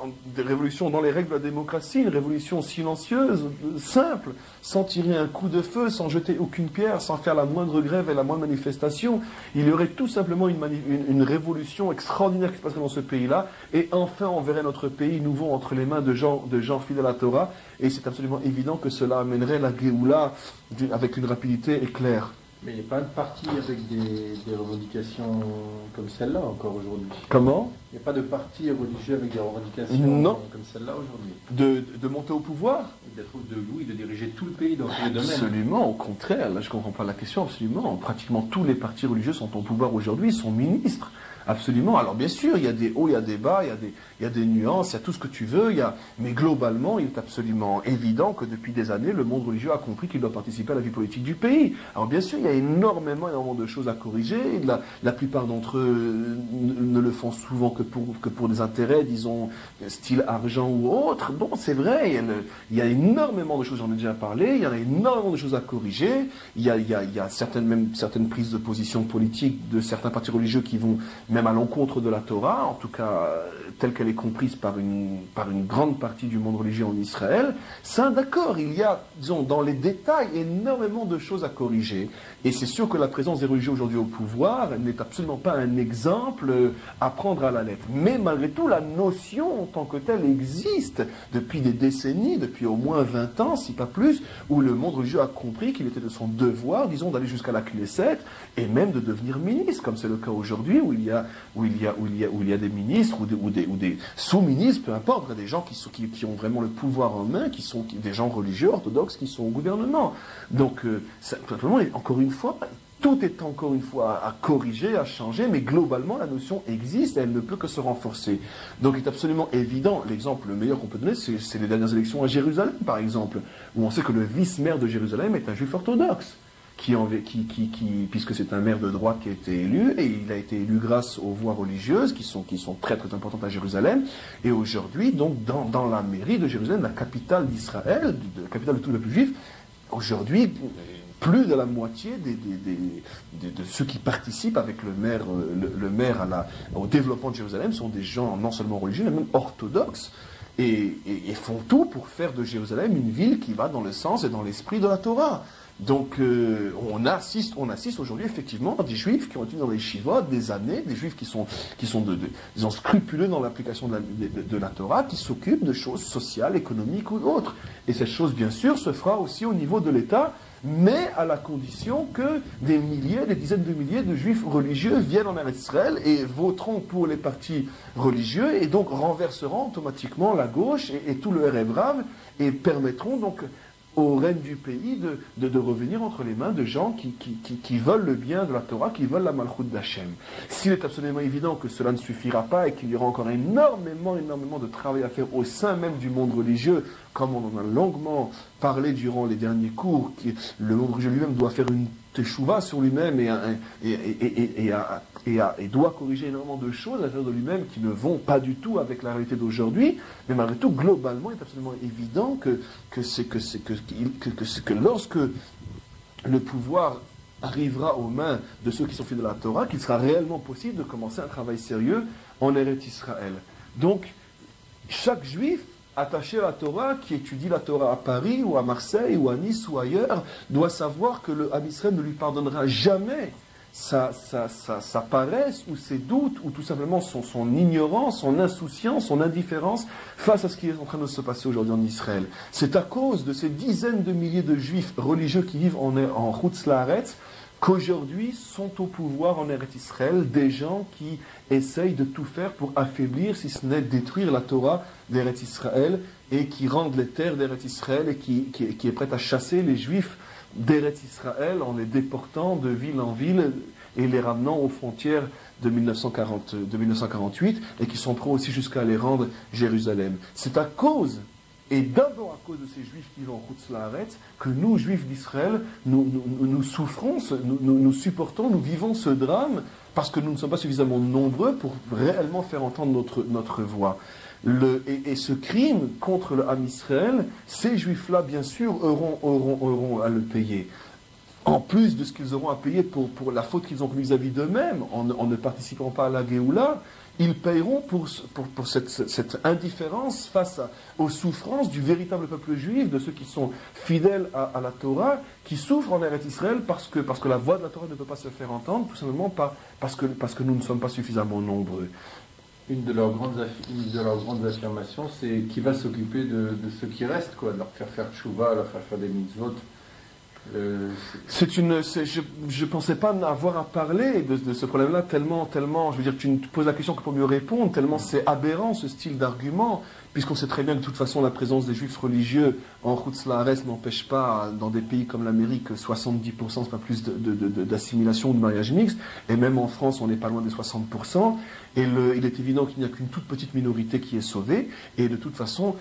les règles de la démocratie, une révolution silencieuse, simple, sans tirer un coup de feu, sans jeter aucune pierre, sans faire la moindre grève et la moindre manifestation. Il y aurait tout simplement une révolution extraordinaire qui se passerait dans ce pays-là, et enfin on verrait notre pays nouveau entre les mains de gens fidèles à la Torah, et c'est absolument évident que cela amènerait la Géoula avec une rapidité éclair. Mais il n'y a pas de parti avec des revendications comme celle-là encore aujourd'hui. Comment ? Il n'y a pas de parti religieux avec des revendications comme celle-là aujourd'hui. De monter au pouvoir ? De diriger tout le pays dans tous les domaines. Absolument, au contraire, là je ne comprends pas la question, absolument. Pratiquement tous les partis religieux sont au pouvoir aujourd'hui, sont ministres. Absolument. Alors bien sûr, il y a des hauts, il y a des bas, il y a des nuances, il y a tout ce que tu veux, mais globalement, il est absolument évident que depuis des années, le monde religieux a compris qu'il doit participer à la vie politique du pays. Alors bien sûr, il y a énormément de choses à corriger. La plupart d'entre eux ne le font souvent que pour des intérêts, disons, style argent ou autre. Bon, c'est vrai, il y a énormément de choses, j'en ai déjà parlé, il y a énormément de choses à corriger. Il y a certaines prises de position politique de certains partis religieux qui vont même à l'encontre de la Torah, en tout cas telle qu'elle est comprise par une grande partie du monde religieux en Israël. Ça, d'accord, il y a, disons, dans les détails, énormément de choses à corriger. Et c'est sûr que la présence des religieux aujourd'hui au pouvoir n'est absolument pas un exemple à prendre à la lettre. Mais malgré tout, la notion en tant que telle existe depuis des décennies, depuis au moins 20 ans, si pas plus, où le monde religieux a compris qu'il était de son devoir, disons, d'aller jusqu'à la Knesset et même de devenir ministre, comme c'est le cas aujourd'hui, où il y a des ministres ou des sous-ministres, peu importe, des gens qui ont vraiment le pouvoir en main, qui sont des gens religieux, orthodoxes, qui sont au gouvernement. Donc, encore une fois, tout est encore une fois à corriger, à changer, mais globalement, la notion existe et elle ne peut que se renforcer. Donc, il est absolument évident, l'exemple le meilleur qu'on peut donner, c'est les dernières élections à Jérusalem, par exemple, où on sait que le vice-maire de Jérusalem est un juif orthodoxe, puisque c'est un maire de droite qui a été élu, et il a été élu grâce aux voix religieuses, qui sont très très importantes à Jérusalem, et aujourd'hui, donc, dans la mairie de Jérusalem, la capitale d'Israël, la capitale de tous les peuples juifs, aujourd'hui, plus de la moitié de ceux qui participent avec le maire au développement de Jérusalem sont des gens non seulement religieux, mais même orthodoxes, et font tout pour faire de Jérusalem une ville qui va dans le sens et dans l'esprit de la Torah. Donc on assiste aujourd'hui effectivement à des juifs qui ont été dans les shivot des années, des juifs qui sont disons, scrupuleux dans l'application de la Torah, qui s'occupent de choses sociales, économiques ou autres. Et cette chose, bien sûr, se fera aussi au niveau de l'État, mais à la condition que des milliers, des dizaines de milliers de juifs religieux viennent en Eretz Israël et voteront pour les partis religieux et donc renverseront automatiquement la gauche et tout le Erev Rav et permettront donc au règne du pays de revenir entre les mains de gens qui veulent le bien de la Torah, qui veulent la Malchut d'Hachem. S'il est absolument évident que cela ne suffira pas et qu'il y aura encore énormément de travail à faire au sein même du monde religieux, comme on en a longuement parlé durant les derniers cours, le monde religieux lui-même doit faire une teshuva sur lui-même et doit corriger énormément de choses à l'intérieur de lui-même qui ne vont pas du tout avec la réalité d'aujourd'hui, mais malgré tout, globalement, il est absolument évident que lorsque le pouvoir arrivera aux mains de ceux qui sont fidèles à la Torah, qu'il sera réellement possible de commencer un travail sérieux en Eretz Israël. Donc, chaque juif attaché à la Torah, qui étudie la Torah à Paris, ou à Marseille, ou à Nice, ou ailleurs, doit savoir que le Ham Israël ne lui pardonnera jamais sa paresse, ou ses doutes, ou tout simplement son ignorance, son insouciance, son indifférence face à ce qui est en train de se passer aujourd'hui en Israël. C'est à cause de ces dizaines de milliers de juifs religieux qui vivent en Chutz Laaretz qu'aujourd'hui sont au pouvoir en Eretz Israël des gens qui essayent de tout faire pour affaiblir, si ce n'est détruire la Torah d'Eretz Israël, et qui rendent les terres d'Eretz Israël et qui est prête à chasser les Juifs d'Eretz Israël en les déportant de ville en ville et les ramenant aux frontières de 1948 et qui sont prêts aussi jusqu'à les rendre Jérusalem. C'est à cause, et d'abord à cause de ces juifs qui vont en Chutz Laaretz, que nous, juifs d'Israël, nous souffrons, nous supportons, nous vivons ce drame, parce que nous ne sommes pas suffisamment nombreux pour réellement faire entendre notre voix. Et ce crime contre le Ham Israël, ces juifs-là, bien sûr, auront à le payer. En plus de ce qu'ils auront à payer pour la faute qu'ils ont commise vis-à-vis d'eux-mêmes, en ne participant pas à la Géoula, ils paieront pour cette indifférence face aux souffrances du véritable peuple juif, de ceux qui sont fidèles à la Torah, qui souffrent en Eretz Israël parce que la voix de la Torah ne peut pas se faire entendre, tout simplement parce que nous ne sommes pas suffisamment nombreux. Une de leurs grandes affirmations, c'est qui va s'occuper de ceux qui restent, quoi, de leur faire tchouva, leur faire des mitzvot. Je pensais pas avoir à parler de ce problème-là tellement, je veux dire, tu ne te poses la question que pour mieux répondre, tellement c'est aberrant ce style d'argument, puisqu'on sait très bien que de toute façon la présence des juifs religieux en Chutz Laaretz n'empêche pas, dans des pays comme l'Amérique, 70%, c'est pas plus d'assimilation ou de mariage mixte, et même en France on n'est pas loin des 60%, et il est évident qu'il n'y a qu'une toute petite minorité qui est sauvée, et de toute façon,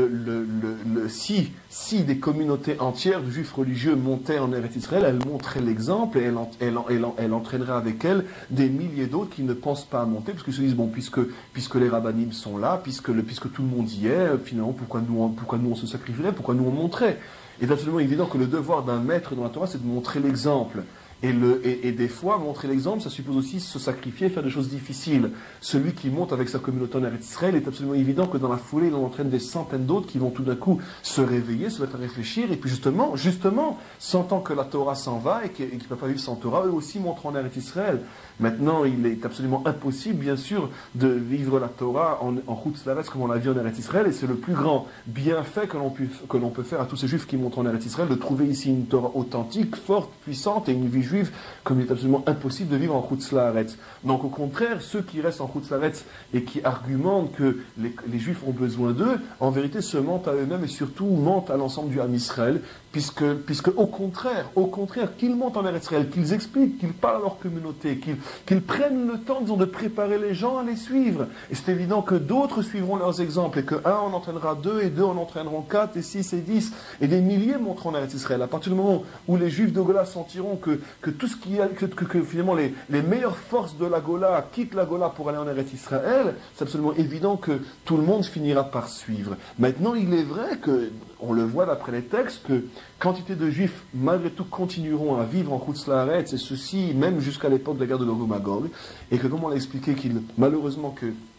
si des communautés entières de juifs religieux montaient en Eretz Israël, elles montreraient l'exemple, et elle entraînerait avec elles des milliers d'autres qui ne pensent pas à monter, parce qu'ils se disent, bon, puisque les rabbinim sont là, puisque tout le monde y est, finalement, pourquoi nous on se sacrifierait, pourquoi nous on monterait? Il est absolument évident que le devoir d'un maître dans la Torah, c'est de montrer l'exemple. Et des fois, montrer l'exemple, ça suppose aussi se sacrifier, faire des choses difficiles. Celui qui monte avec sa communauté en Eretz Israël, est absolument évident que dans la foulée, il en entraîne des centaines d'autres qui vont tout d'un coup se réveiller, se mettre à réfléchir, et puis justement, sentant que la Torah s'en va et qu'ils ne peuvent pas vivre sans Torah, eux aussi montent en Eretz Israël. Maintenant, il est absolument impossible, bien sûr, de vivre la Torah en Chutz La'aretz comme on l'a vu en Eretz Israël, et c'est le plus grand bienfait que l'on peut faire à tous ces Juifs qui montent en Eretz Israël, de trouver ici une Torah authentique, forte, puissante, et une vie juive comme il est absolument impossible de vivre en Chutz La'aretz. Donc au contraire, ceux qui restent en Chutz La'aretz et qui argumentent que les Juifs ont besoin d'eux, en vérité se mentent à eux-mêmes et surtout mentent à l'ensemble du Ham Israël, puisque au contraire, qu'ils montent en Eretz Israël, qu'ils expliquent, qu'ils parlent à leur communauté, qu'ils prennent le temps, disons, de préparer les gens à les suivre. Et c'est évident que d'autres suivront leurs exemples, et que un en entraînera deux, et deux en entraîneront 4, et 6, et 10, et des milliers monteront en Eretz Israël. À partir du moment où les Juifs de Gola sentiront que tout ce qui a, que finalement les meilleures forces de la Gola quittent la Gola pour aller en Eretz Israël, c'est absolument évident que tout le monde finira par suivre. Maintenant, il est vrai que, on le voit d'après les textes, que quantité de Juifs, malgré tout, continueront à vivre en Chutz La'aretz, et ceci même jusqu'à l'époque de la guerre de Gog et Magog, et que, comme on l'a expliqué, malheureusement,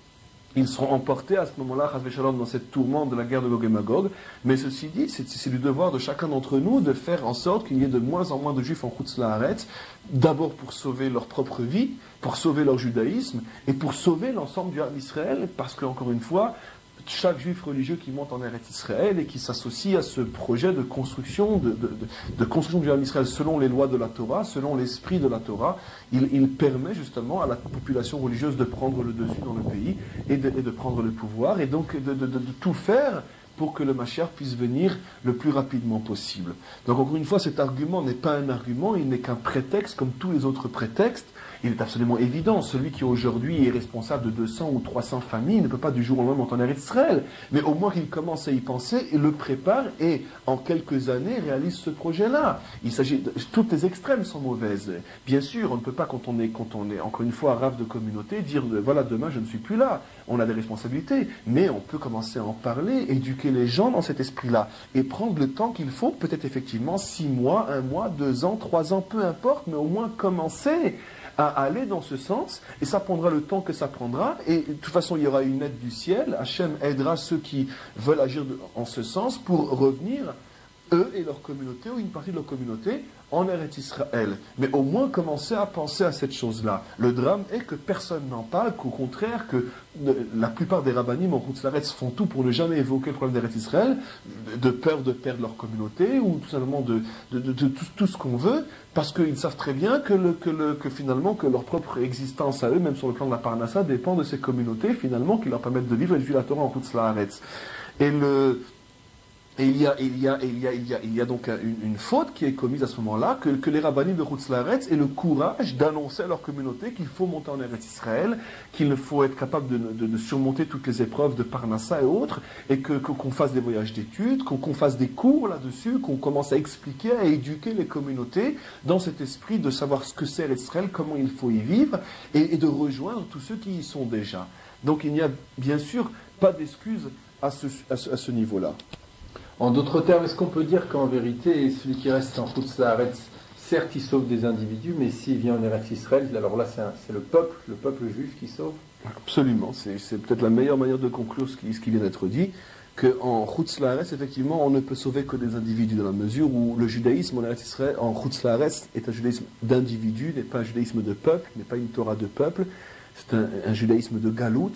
ils seront emportés à ce moment-là, Chas v'Shalom, dans cette tourmente de la guerre de Gog et Magog. Mais ceci dit, c'est du devoir de chacun d'entre nous de faire en sorte qu'il y ait de moins en moins de Juifs en Chutz La'aretz, d'abord pour sauver leur propre vie, pour sauver leur judaïsme, et pour sauver l'ensemble du Ham Israël, parce que, encore une fois, chaque juif religieux qui monte en Eretz Israël et qui s'associe à ce projet de construction, de construction du Ham Israël selon les lois de la Torah, selon l'esprit de la Torah, il permet justement à la population religieuse de prendre le dessus dans le pays et de prendre le pouvoir, et donc de tout faire pour que le Mashiach puisse venir le plus rapidement possible. Donc encore une fois, cet argument n'est pas un argument, il n'est qu'un prétexte comme tous les autres prétextes. Il est absolument évident, celui qui aujourd'hui est responsable de 200 ou 300 familles ne peut pas du jour au lendemain monter en Eretz Israël, mais au moins qu'il commence à y penser et le prépare et en quelques années réalise ce projet-là. Toutes les extrêmes sont mauvaises. Bien sûr, on ne peut pas quand on est encore une fois rave de communauté dire voilà, demain je ne suis plus là. On a des responsabilités, mais on peut commencer à en parler, éduquer les gens dans cet esprit-là et prendre le temps qu'il faut, peut-être effectivement 6 mois, 1 mois, 2 ans, 3 ans, peu importe, mais au moins commencer à aller dans ce sens, et ça prendra le temps que ça prendra, et de toute façon il y aura une aide du ciel, Hachem aidera ceux qui veulent agir en ce sens pour revenir, eux et leur communauté, ou une partie de leur communauté, en Eretz Israël. Mais au moins commencer à penser à cette chose-là. Le drame est que personne n'en parle, qu'au contraire, que la plupart des rabbinim en Chutz La'aretz font tout pour ne jamais évoquer le problème d'Eretz Israël, de peur de perdre leur communauté, ou tout simplement de tout ce qu'on veut, parce qu'ils savent très bien que finalement, que leur propre existence à eux, même sur le plan de la Parnassa, dépend de ces communautés, finalement, qui leur permettent de vivre et de vivre la Torah en Chutz La'aretz. Et il y a donc une faute qui est commise à ce moment-là, que les rabbinim de Chutz La'aretz aient le courage d'annoncer à leur communauté qu'il faut monter en Eretz Israël, qu'il faut être capable de surmonter toutes les épreuves de Parnassa et autres, et qu'on fasse des voyages d'études, qu'on fasse des cours là-dessus, qu'on commence à expliquer, à éduquer les communautés dans cet esprit de savoir ce que c'est Eretz Israël, comment il faut y vivre, et de rejoindre tous ceux qui y sont déjà. Donc il n'y a bien sûr pas d'excuse à ce niveau-là. En d'autres termes, est-ce qu'on peut dire qu'en vérité, celui qui reste en Chutz La'aretz, certes il sauve des individus, mais s'il vient en Eretz Israël, alors là c'est le peuple juif qui sauve? Absolument, c'est peut-être la meilleure manière de conclure ce qui vient d'être dit, qu'en Chutz La'aretz, effectivement, on ne peut sauver que des individus, dans la mesure où le judaïsme en Eretz Israël, en Chutz La'aretz, est un judaïsme d'individus, n'est pas un judaïsme de peuple, n'est pas une Torah de peuple, c'est un judaïsme de galout.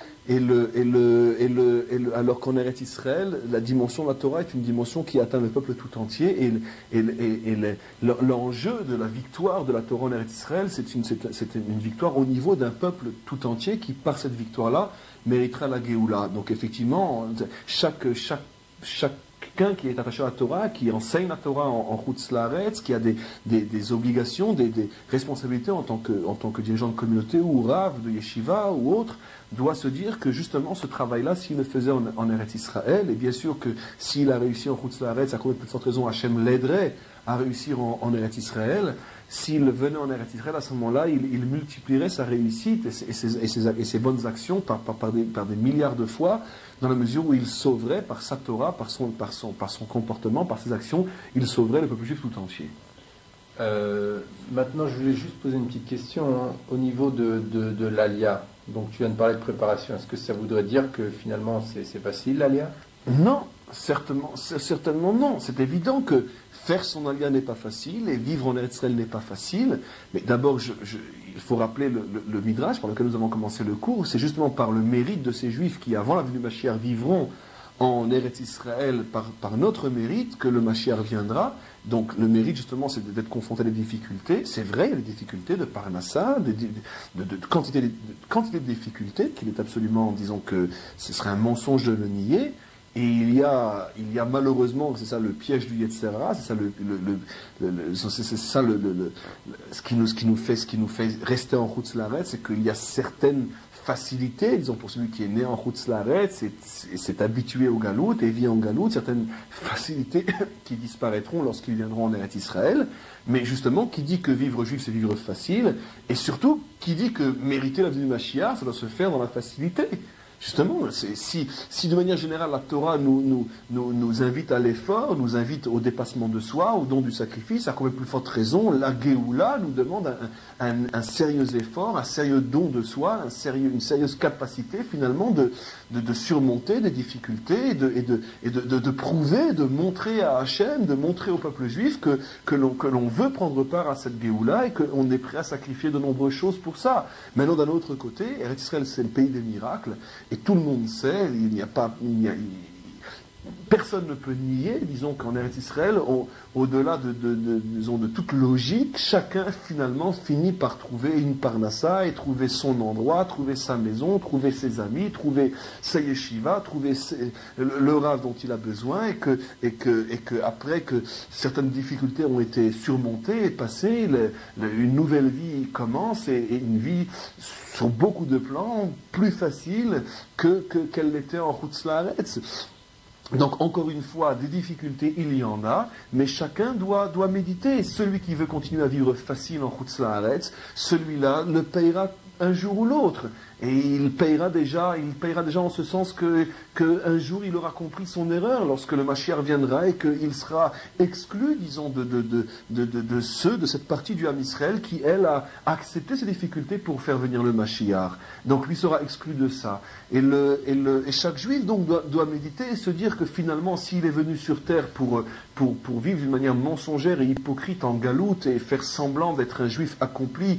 Alors qu'en Eretz Israël, la dimension de la Torah est une dimension qui atteint le peuple tout entier, et l'enjeu de la victoire de la Torah en Eretz Israël, c'est une victoire au niveau d'un peuple tout entier qui, par cette victoire-là, méritera la Géoula. Donc effectivement, chacun qui est attaché à la Torah, qui enseigne la Torah en Chutz La'aretz, qui a des obligations, des responsabilités en tant que dirigeant de communauté ou rav, de yeshiva ou autre, doit se dire que justement ce travail-là, s'il le faisait en Eretz Israël, et bien sûr que s'il a réussi en Chutz La'aretz, à cause de cette raison, Hachem l'aiderait à réussir en Eretz Israël. S'il venait en Eretz Israël, à ce moment-là, il multiplierait sa réussite et ses bonnes actions par des milliards de fois, dans la mesure où il sauverait par sa Torah, par son comportement, par ses actions, il sauverait le peuple juif tout entier. Maintenant, je voulais juste poser une petite question hein, au niveau de l'Alia. Donc, tu viens de parler de préparation. Est-ce que ça voudrait dire que finalement, c'est facile l'Alia? Non, certainement non. C'est évident que faire son alia n'est pas facile et vivre en Eretz Israël n'est pas facile. Mais d'abord, il faut rappeler le Midrash par lequel nous avons commencé le cours. C'est justement par le mérite de ces Juifs qui, avant la venue du Mashiach, vivront en Eretz Israël par notre mérite que le Mashiach viendra. Donc le mérite justement c'est d'être confronté à des difficultés. C'est vrai, il y a des difficultés de parnassa, de quantité de difficultés, qu'il est absolument, disons que ce serait un mensonge de le nier. Et il y a malheureusement, c'est ça le piège du Yetzer Hara, c'est ça ce qui nous fait rester en Chutz La'aretz, c'est qu'il y a certaines facilités, disons pour celui qui est né en Chutz La'aretz et s'est habitué au galout et vit en galout, certaines facilités qui disparaîtront lorsqu'ils viendront en Eretz Israël. Mais justement, qui dit que vivre juif c'est vivre facile, et surtout qui dit que mériter la venue du Mashiach, ça doit se faire dans la facilité. Justement, si de manière générale la Torah nous invite à l'effort, nous invite au dépassement de soi, au don du sacrifice, à combien plus forte raison, la Géoula nous demande un sérieux effort, un sérieux don de soi, une sérieuse capacité finalement de surmonter des difficultés et de prouver, de montrer à Hachem, de montrer au peuple juif que l'on veut prendre part à cette Géoula et qu'on est prêt à sacrifier de nombreuses choses pour ça. Maintenant, d'un autre côté, Eretz Israël c'est le pays des miracles. Et tout le monde sait, personne ne peut nier, disons qu'en Eretz Israël, au-delà de toute logique, chacun finalement finit par trouver une parnassa et trouver son endroit, trouver sa maison, trouver ses amis, trouver sa yeshiva, trouver le rav dont il a besoin et que après que certaines difficultés ont été surmontées et passées, une nouvelle vie commence et une vie sur beaucoup de plans plus facile qu'elle l'était en Chutz La'aretz. Donc, encore une fois, des difficultés, il y en a, mais chacun doit méditer. Celui qui veut continuer à vivre facile en Chutz La'aretz, celui-là le payera un jour ou l'autre. Et il payera déjà en ce sens qu'un jour il aura compris son erreur lorsque le Mashiach viendra et qu'il sera exclu, disons, de cette partie du Ham Israël qui, elle, a accepté ces difficultés pour faire venir le Mashiach. Donc lui sera exclu de ça. Et chaque juif donc doit méditer et se dire que finalement, s'il est venu sur terre pour vivre d'une manière mensongère et hypocrite en galoute et faire semblant d'être un juif accompli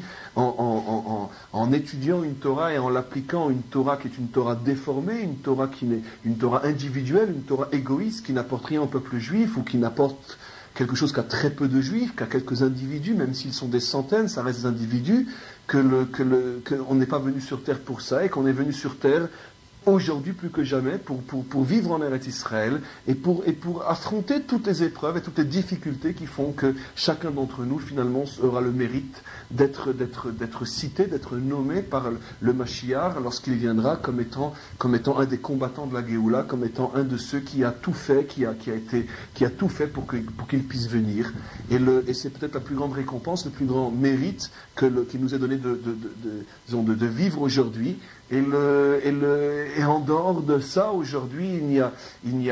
en étudiant une Torah et en l'appliquant, une Torah qui est une Torah déformée, une Torah une Torah individuelle, une Torah égoïste qui n'apporte rien au peuple juif ou qui n'apporte quelque chose qu'à très peu de juifs, qu'à quelques individus, même s'ils sont des centaines, ça reste des individus, qu'on n'est pas venu sur terre pour ça et qu'on est venu sur terre aujourd'hui plus que jamais pour vivre en Eretz Israël et pour affronter toutes les épreuves et toutes les difficultés qui font que chacun d'entre nous finalement aura le mérite d'être cité, d'être nommé par le Mashiach lorsqu'il viendra comme étant un des combattants de la Géoula, comme étant un de ceux qui a tout fait, qui a tout fait pour qu'il puisse venir. Et c'est peut-être la plus grande récompense, le plus grand mérite qui nous est donné de vivre aujourd'hui. Et en dehors de ça, aujourd'hui, il n'y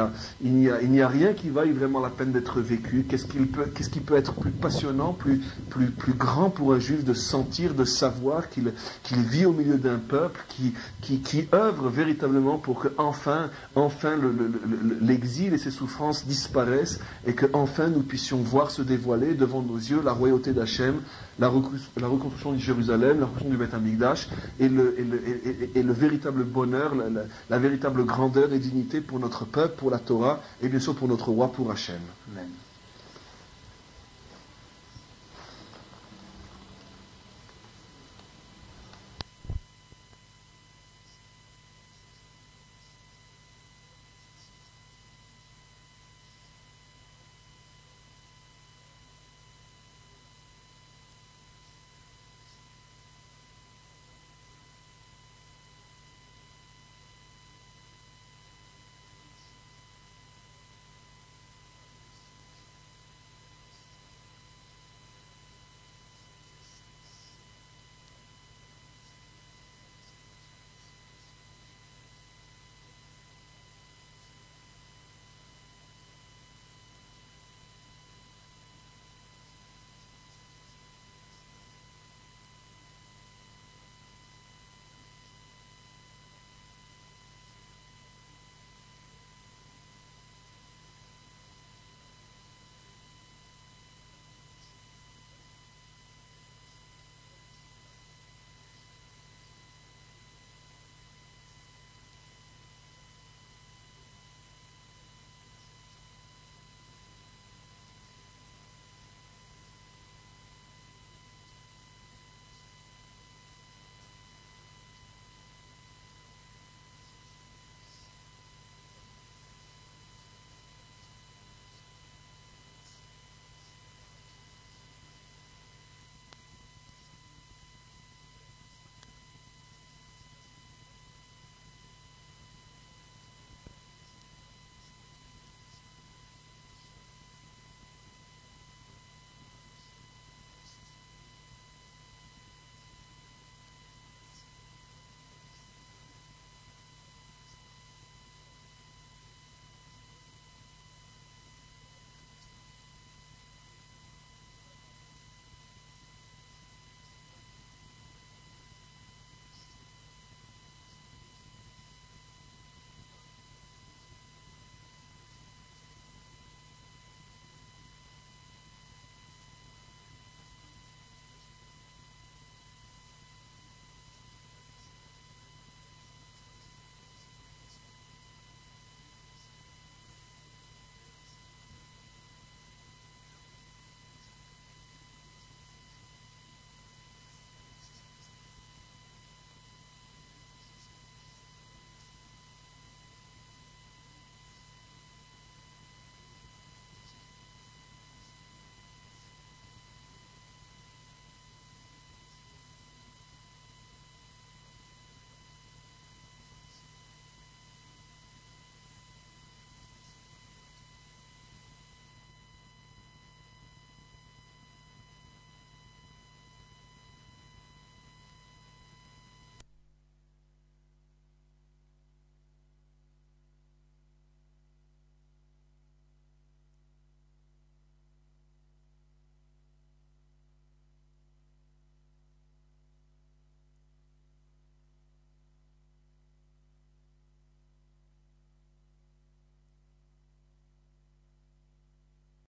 a rien qui vaille vraiment la peine d'être vécu. Qu'est-ce qui peut être plus passionnant, plus grand pour un juif de sentir, de savoir qu'il vit au milieu d'un peuple qui œuvre véritablement pour que enfin l'exil et ses souffrances disparaissent et que enfin nous puissions voir se dévoiler devant nos yeux la royauté d'Hachem, la reconstruction de Jérusalem, la reconstruction du Beth Amikdash et le véritable bonheur, la véritable grandeur et dignité pour notre peuple, pour la Torah et bien sûr pour notre roi, pour Hachem. Amen.